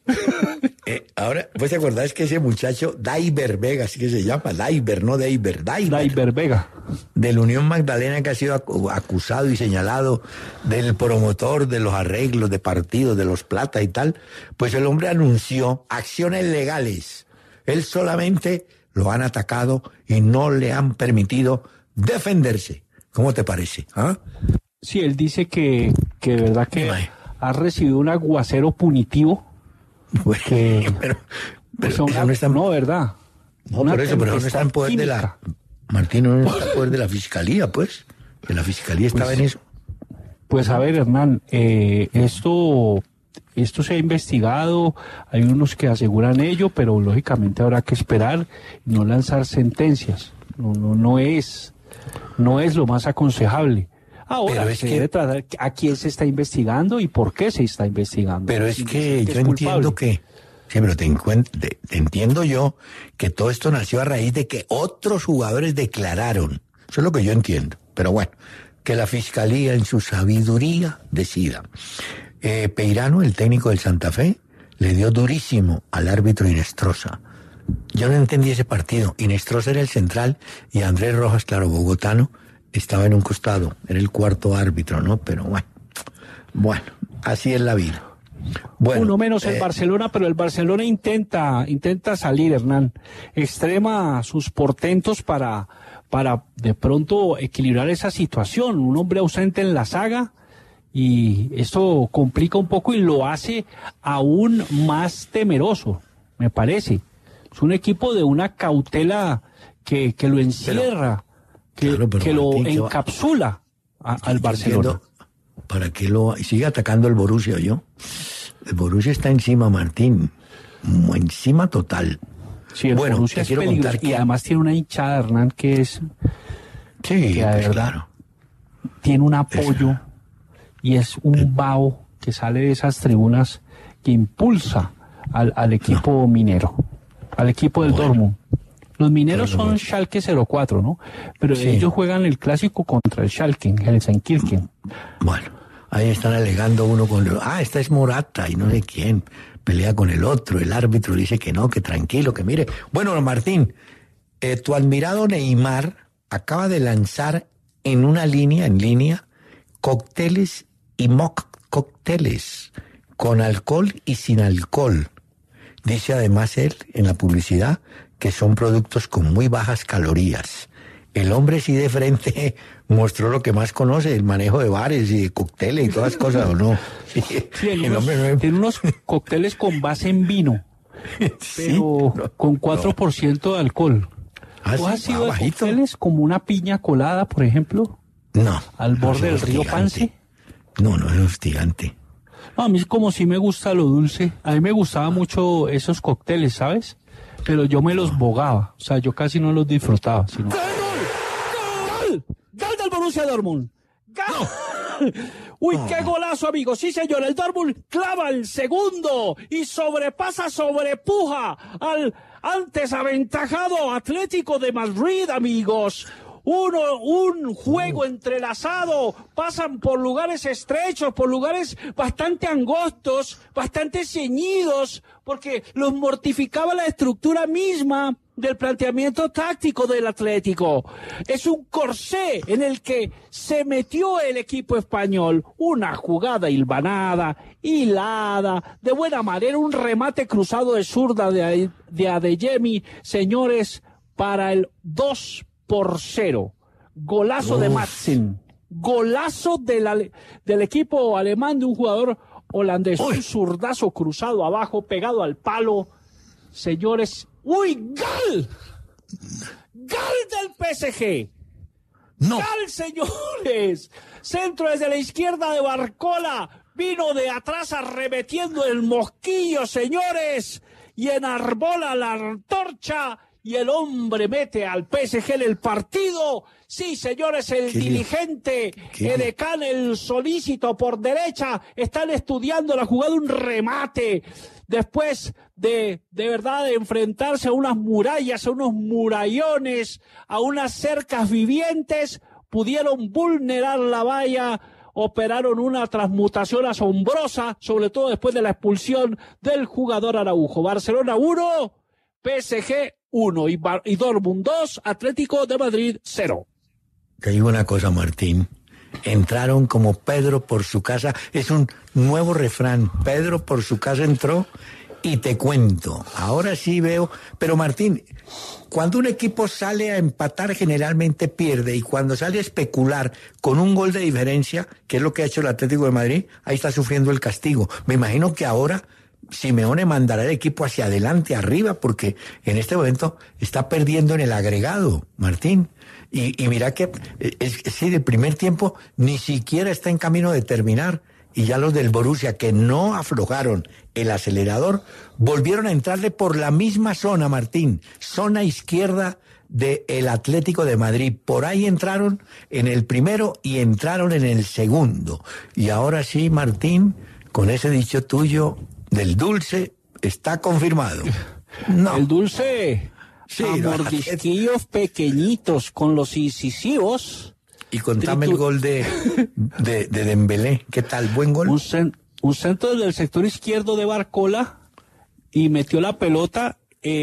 Ahora, ¿vos te acordás que ese muchacho, Daiber Vega, así que se llama, Daiber Vega, del Unión Magdalena, que ha sido acusado y señalado del promotor de los arreglos de partidos, de los plata y tal, pues el hombre anunció acciones legales. Él solamente lo han atacado y no le han permitido defenderse. ¿Cómo te parece? ¿Ah? Sí, él dice que de verdad que ha recibido un aguacero punitivo. Bueno, pero eso no está... No, ¿verdad? No, por eso, pero no está en poder de la... Martín, no está en poder de la Fiscalía, pues. Que la Fiscalía estaba en eso. Pues a ver, Hernán, esto se ha investigado, hay unos que aseguran ello, pero lógicamente habrá que esperar y no lanzar sentencias. No es lo más aconsejable. Ahora, ¿a quién se está investigando y por qué se está investigando? Pero es que yo entiendo que... Sí, pero te entiendo yo que todo esto nació a raíz de que otros jugadores declararon. Eso es lo que yo entiendo. Pero bueno, que la Fiscalía en su sabiduría decida. Peirano, el técnico del Santa Fe, le dio durísimo al árbitro Inestrosa. Yo no entendí ese partido. Inestrosa era el central y Andrés Rojas, claro, bogotano, estaba en un costado. Era el cuarto árbitro, ¿no? Pero bueno, así es la vida. Bueno, uno menos el Barcelona, pero el Barcelona intenta salir, Hernán. Extrema sus portentos para de pronto equilibrar esa situación. Un hombre ausente en la saga. Y esto complica un poco y lo hace aún más temeroso, me parece. Es un equipo de una cautela que lo encierra, que lo encapsula al Barcelona. ¿Para qué sigue atacando el Borussia, yo? El Borussia está encima, Martín. Encima total. Sí, el Borussia es peligroso. Y además tiene una hinchada, Hernán, que es... Sí, que pues claro. Tiene un apoyo... Y es un vaho que sale de esas tribunas que impulsa al equipo minero, al equipo del Dortmund. Los mineros son Schalke 04, ¿no? Pero Sí. ellos juegan el clásico contra el Schalke, el Gelsenkirchen. Bueno, ahí están alegando uno con esta es Morata y no sé quién. Pelea con el otro, el árbitro dice que no, que tranquilo, que mire. Bueno, Martín, tu admirado Neymar acaba de lanzar en línea, cócteles y mock cócteles, con alcohol y sin alcohol. Dice además él en la publicidad que son productos con muy bajas calorías. El hombre sí de frente mostró lo que más conoce, el manejo de bares y de cócteles y todas las cosas, ¿o no? Sí, tiene unos cócteles con base en vino, pero con 4% de alcohol. ¿Tú has sido de cócteles como una piña colada, por ejemplo? No. ¿Al borde del río Pance? No, es hostigante. No, a mí como sí me gusta lo dulce. A mí me gustaban mucho esos cócteles, ¿sabes? Pero yo me los bogaba. O sea, yo casi no los disfrutaba. Sino... ¡Gol! ¡Gol! ¡Gol del Borussia Dortmund! ¡Gol! ¡Uy, qué golazo, amigo! Sí, señor, el Dortmund clava el segundo y sobrepuja al antes aventajado Atlético de Madrid, amigos. Un juego entrelazado, pasan por lugares estrechos, por lugares bastante angostos, bastante ceñidos, porque los mortificaba la estructura misma del planteamiento táctico del Atlético. Es un corsé en el que se metió el equipo español. Una jugada hilvanada, hilada, de buena manera, un remate cruzado de zurda de Adeyemi, señores, para el 2-0. Golazo de Madsen. Golazo del equipo alemán de un jugador holandés. Un zurdazo cruzado abajo, pegado al palo. Señores, ¡uy! ¡Gol! ¡Gol del PSG! No. ¡Gol, señores! Centro desde la izquierda de Barcola. Vino de atrás arremetiendo el mosquillo, señores. Y enarbola la antorcha. Y el hombre mete al PSG en el partido. Sí, señores, el diligente, Edecán, el solícito por derecha, están estudiando la jugada, un remate. Después de verdad, de enfrentarse a unas murallas, a unos murallones, a unas cercas vivientes, pudieron vulnerar la valla, operaron una transmutación asombrosa, sobre todo después de la expulsión del jugador Araujo. Barcelona 1, PSG 1 y Dortmund 2, Atlético de Madrid 0. Te digo una cosa, Martín. Entraron como Pedro por su casa. Es un nuevo refrán. Pedro por su casa entró y te cuento. Ahora sí veo. Pero Martín, cuando un equipo sale a empatar generalmente pierde, y cuando sale a especular con un gol de diferencia, que es lo que ha hecho el Atlético de Madrid, ahí está sufriendo el castigo. Me imagino que ahora Simeone mandará el equipo hacia adelante, arriba, porque en este momento está perdiendo en el agregado, Martín. Y mira que sí, el primer tiempo ni siquiera está en camino de terminar, y ya los del Borussia, que no aflojaron el acelerador, volvieron a entrarle por la misma zona, Martín, zona izquierda del Atlético de Madrid. Por ahí entraron en el primero y entraron en el segundo. Y ahora sí, Martín, con ese dicho tuyo del dulce, está confirmado. No. El dulce, sí, a mordisquillos pequeñitos con los incisivos. Y contame el gol de Dembélé. ¿Qué tal? ¿Buen gol? Un centro del sector izquierdo de Barcola y metió la pelota,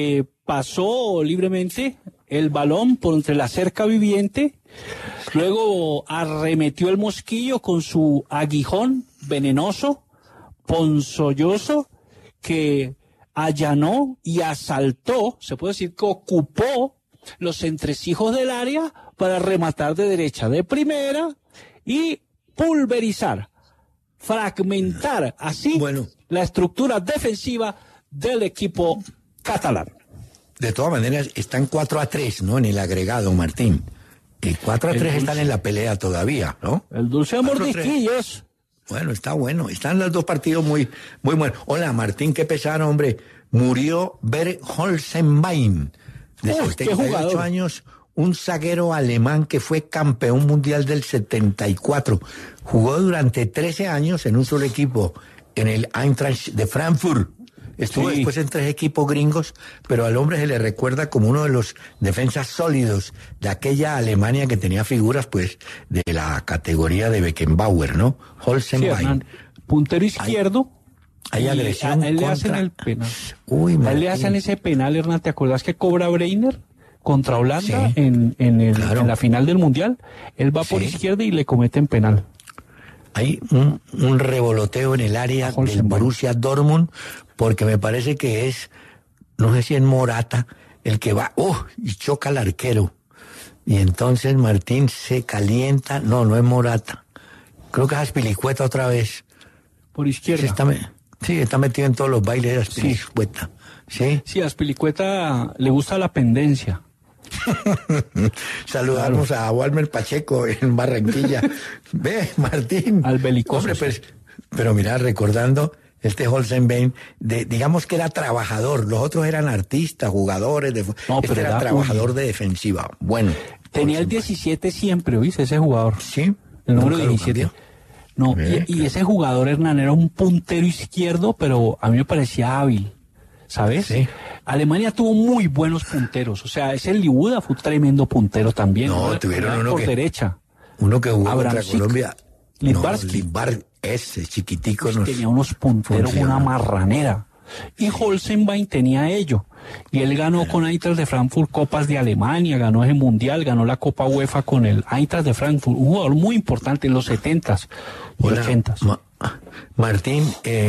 pasó libremente el balón por entre la cerca viviente, luego arremetió el mosquillo con su aguijón venenoso, ponzoñoso, que allanó y asaltó, se puede decir que ocupó los entresijos del área para rematar de derecha, de primera, y pulverizar, fragmentar así la estructura defensiva del equipo catalán. De todas maneras, están 4-3, ¿no? En el agregado, Martín. Y 4-3 están en la pelea todavía, ¿no? El dulce de mordisquillos. Bueno, está bueno. Están los dos partidos muy buenos. Hola, Martín, qué pesar, hombre. Murió Bernd Holzenbein, de 78 años, un zaguero alemán que fue campeón mundial del 74. Jugó durante 13 años en un solo equipo, en el Eintracht de Frankfurt. Estuvo Sí. después en 3 equipos gringos, pero al hombre se le recuerda como uno de los defensas sólidos de aquella Alemania que tenía figuras, pues, de la categoría de Beckenbauer, ¿no? Sí, Holzenbein. Hernán, puntero izquierdo. Hay y agresión a él le contra... hacen el penal. Uy, A él le Martín. hacen ese penal, Hernán. ¿Te acordás que cobra Breiner contra Holanda Sí. Claro. en la final del Mundial? Él va por Sí. izquierda y le cometen penal. Hay un revoloteo en el área A Holzenbein. del Borussia Dortmund, porque me parece que es, no sé si es Morata, el que va, y choca al arquero. Y entonces Martín se calienta, no es Morata. Creo que es Aspilicueta otra vez. Por izquierda. Está metido en todos los bailes de Aspilicueta. ¿Sí? Sí, a Aspilicueta le gusta la pendencia. Saludamos a Walmer Pacheco en Barranquilla. Ve, Martín. Al belicoso. Hombre, pero mira, recordando este Holzenbein, digamos que era trabajador, los otros eran artistas, jugadores, No, pero era era trabajador de defensiva. Bueno. Tenía el Holzenbein. 17 siempre, ¿oíste? Ese jugador. Sí. El número Nunca lo 17. cambió. No, y ese jugador, Hernán, era un puntero izquierdo, pero a mí me parecía hábil, ¿sabes? Sí. Alemania tuvo muy buenos punteros, o sea, ese Liuda fue un tremendo puntero también. No, tuvieron uno por que- derecha. Uno que jugó contra Abramczyk, Colombia. Littbarski. Ese chiquitico. Pues tenía unos punteros, funciona. una marranera. Y Holzenbein tenía ello. Y él ganó con Eintracht de Frankfurt Copas de Alemania, ganó ese Mundial, ganó la Copa UEFA con el Eintracht de Frankfurt. Un jugador muy importante en los 70s y Hola, 80s. Martín,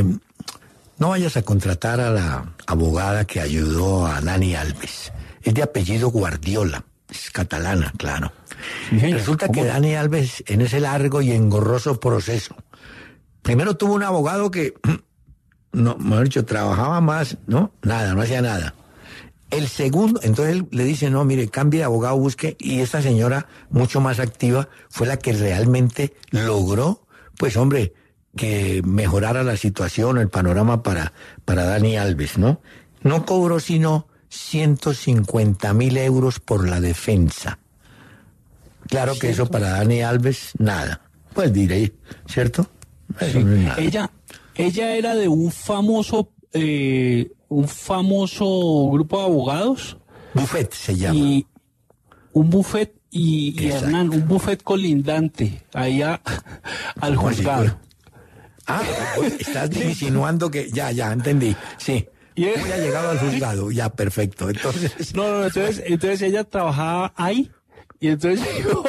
no vayas a contratar a la abogada que ayudó a Dani Alves. Es de apellido Guardiola, es catalana, claro. Sí, señor. Resulta que ¿Cómo? Dani Alves, en ese largo y engorroso proceso, primero tuvo un abogado que, no, mejor dicho, trabajaba más, no hacía nada. El segundo, entonces él le dice, no, mire, cambie de abogado, busque, y esta señora, mucho más activa, fue la que realmente logró, pues hombre, que mejorara la situación, el panorama para Dani Alves, ¿no? No cobró sino 150.000 euros por la defensa. Claro que eso para Dani Alves, nada. Pues diré, ¿cierto? Eso no es nada. Ella era de un famoso grupo de abogados Buffet se llama. y un buffet y Exacto. Hernán, un buffet colindante allá al ¿Cómo así? juzgado. Estás insinuando que... Ya, entendí. Sí. Y él- Ya ha llegado al juzgado. Ya, perfecto. Entonces... No, entonces ella trabajaba ahí y entonces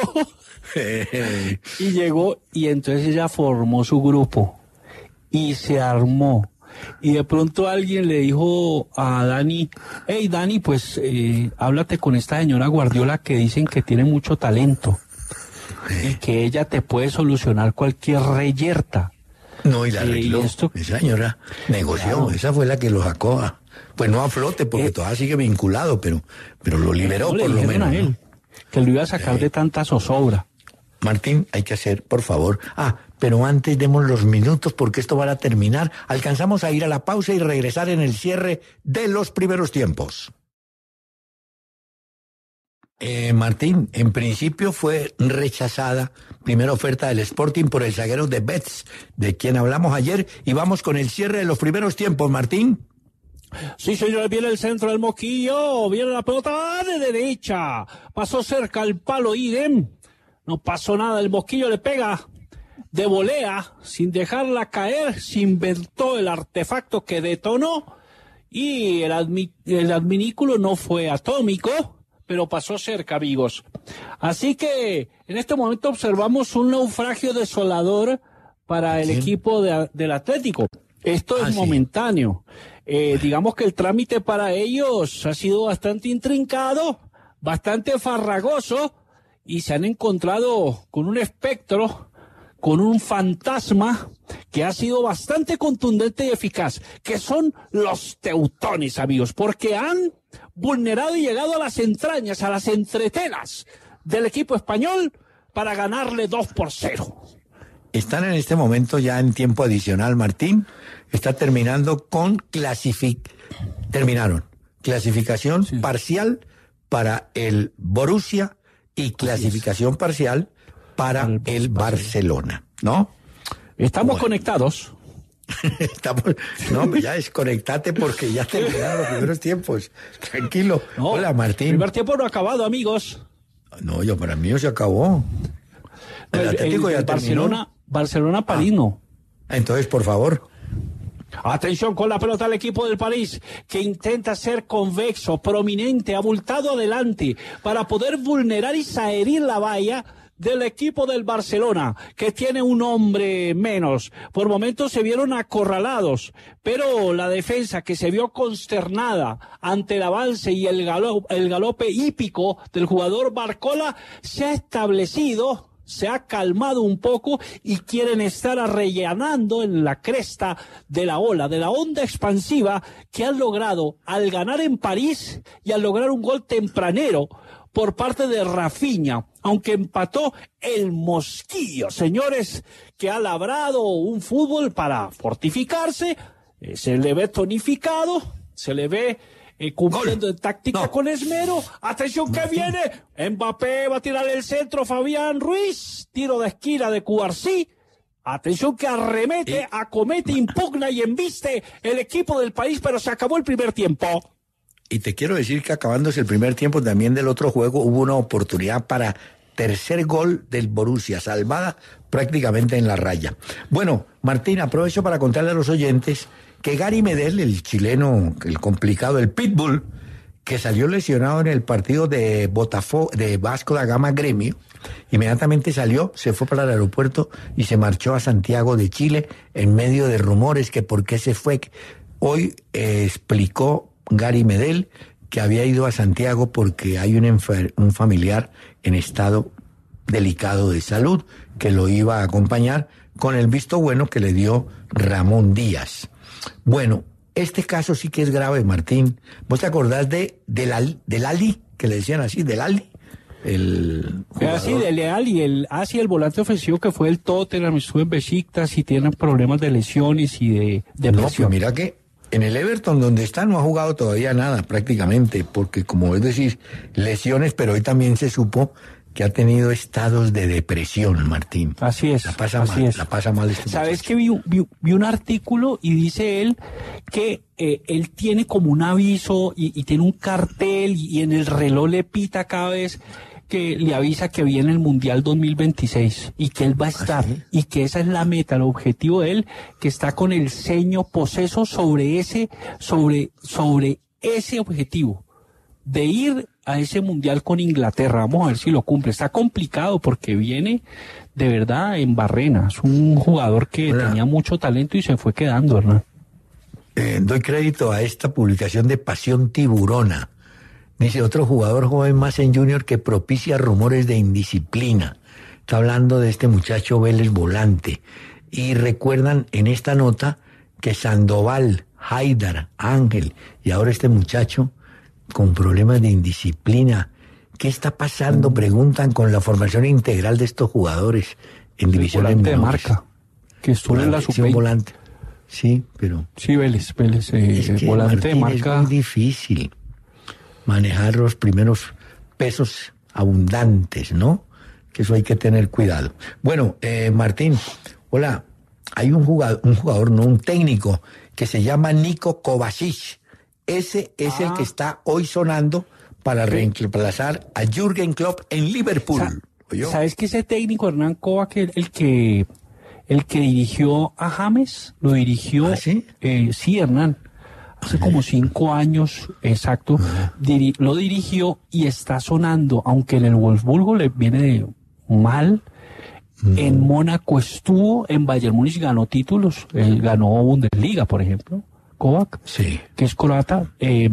llegó y entonces ella formó su grupo y se armó. Y de pronto alguien le dijo a Dani, hey Dani, pues háblate con esta señora Guardiola que dicen que tiene mucho talento y que ella te puede solucionar cualquier reyerta. No, y la ¿Y arregló. esto? Esa señora negoció. Claro. Esa fue la que lo sacó pues no a flote, porque todavía sigue vinculado, pero lo liberó No le por lo dijeron menos. a ¿no? él que lo iba a sacar de tanta zozobra. Martín, hay que hacer, por favor. Pero antes demos los minutos porque esto va a terminar. Alcanzamos a ir a la pausa y regresar en el cierre de los primeros tiempos. Martín, en principio fue rechazada primera oferta del Sporting por el zaguero de Betis, de quien hablamos ayer, y vamos con el cierre de los primeros tiempos, Martín. Sí, señor, viene el centro del Moquillo, viene la pelota de derecha, pasó cerca al palo Idem, no pasó nada, el Moquillo le pega de volea, sin dejarla caer, se inventó el artefacto que detonó, y el adminículo no fue atómico, pero pasó cerca, amigos. Así que en este momento observamos un naufragio desolador para el equipo del Atlético. Esto es sí. momentáneo. Digamos que el trámite para ellos ha sido bastante intrincado, bastante farragoso, y se han encontrado con un espectro, con un fantasma que ha sido bastante contundente y eficaz, que son los teutones, amigos, porque han vulnerado y llegado a las entrañas, a las entretelas del equipo español para ganarle 2-0. Están en este momento ya en tiempo adicional, Martín. Está terminando con terminaron clasificación parcial para el Borussia y clasificación parcial para el Barcelona, ¿no? Estamos Bueno. conectados. No, pues ya desconectate porque ya terminaron los primeros tiempos. Tranquilo. No, hola, Martín. El primer tiempo no ha acabado, amigos. No, para mí se acabó. El Atlético ya terminó. Barcelona-París no. Entonces, por favor. Atención con la pelota del equipo del París, que intenta ser convexo, prominente, abultado adelante, para poder vulnerar y saherir la valla del equipo del Barcelona, que tiene un hombre menos. Por momentos se vieron acorralados, pero la defensa, que se vio consternada ante el avance y el galope hípico del jugador Barcola, se ha establecido, se ha calmado un poco y quieren estar arrellanando en la cresta de la onda expansiva que han logrado al ganar en París y al lograr un gol tempranero por parte de Rafinha, aunque empató el Mosquillo, señores, que ha labrado un fútbol para fortificarse, se le ve tonificado, se le ve cumpliendo de táctica con esmero. Atención que viene, Mbappé va a tirar el centro, Fabián Ruiz, tiro de esquina de Cubarsí. Atención que arremete, acomete, impugna y embiste el equipo del país, pero se acabó el primer tiempo. Y te quiero decir que acabándose el primer tiempo también del otro juego hubo una oportunidad para tercer gol del Borussia, salvada prácticamente en la raya. Bueno, Martín, aprovecho para contarle a los oyentes que Gary Medel, el chileno, el complicado, el Pitbull, que salió lesionado en el partido de Vasco da Gama Gremio, inmediatamente salió, se fue para el aeropuerto y se marchó a Santiago de Chile en medio de rumores que por qué se fue. Hoy explicó Gary Medel que había ido a Santiago porque hay un familiar en estado delicado de salud que lo iba a acompañar, con el visto bueno que le dio Ramón Díaz. Bueno, este caso sí que es grave, Martín. ¿Vos te acordás del Ali, que le decían así, del Ali? El jugador. Así, del Ali, el volante ofensivo que fue el Tottenham, estuvo en Besiktas y tiene problemas de lesiones y de depresión. No, pues mira que en el Everton, donde está, no ha jugado todavía nada, prácticamente, porque como es decir, lesiones, pero hoy también se supo que ha tenido estados de depresión, Martín. Así es. La pasa mal. ¿Sabes que vi un artículo y dice él que él tiene como un aviso y tiene un cartel y en el reloj le pita cada vez que le avisa que viene el Mundial 2026 y que él va a estar, ¿sí? Y que esa es la meta, el objetivo de él, que está con el ceño poseso sobre ese objetivo de ir a ese Mundial con Inglaterra. Vamos a ver si lo cumple. Está complicado porque viene de verdad en barrena. Es un jugador que tenía mucho talento y se fue quedando, ¿verdad? Doy crédito a esta publicación de Pasión Tiburona. Dice, otro jugador joven más en Junior que propicia rumores de indisciplina. Está hablando de este muchacho Vélez Volante. Y recuerdan en esta nota que Sandoval, Haidar, Ángel y ahora este muchacho con problemas de indisciplina. ¿Qué está pasando? Preguntan con la formación integral de estos jugadores en divisiones menores. De marca, que estuvo en la sub-20. Volante. Sí, pero... Sí, Vélez, es que, volante, Martín, de marca. Es muy difícil manejar los primeros pesos abundantes, ¿no? Que eso hay que tener cuidado. Bueno, Martín, hola, hay un jugador, no, un técnico, que se llama Niko Kovacic. Ese es el que está hoy sonando para reemplazar a Jürgen Klopp en Liverpool. ¿Sabes que ese técnico, Hernán Kovac, el que dirigió a James, lo dirigió? ¿Ah, sí? Sí, Hernán. Hace como 5 años, exacto, lo dirigió y está sonando, aunque en el Wolfsburgo le viene mal. En Mónaco estuvo, en Bayern Múnich ganó títulos, ganó Bundesliga, por ejemplo, Kovac, sí, que es croata,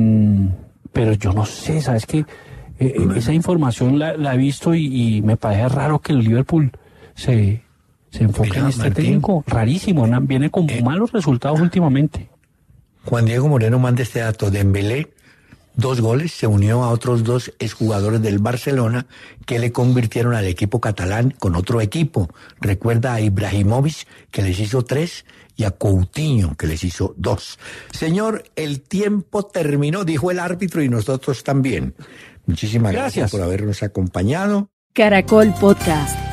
pero yo no sé, ¿sabes qué? Esa información la he visto y me parece raro que el Liverpool se enfoque en este técnico, rarísimo, viene con malos resultados últimamente. Juan Diego Moreno manda este dato. Dembélé, 2 goles, se unió a otros 2 exjugadores del Barcelona que le convirtieron al equipo catalán con otro equipo. Recuerda a Ibrahimovic, que les hizo 3, y a Coutinho, que les hizo 2. Señor, el tiempo terminó, dijo el árbitro, y nosotros también. Muchísimas gracias por habernos acompañado. Caracol Podcast.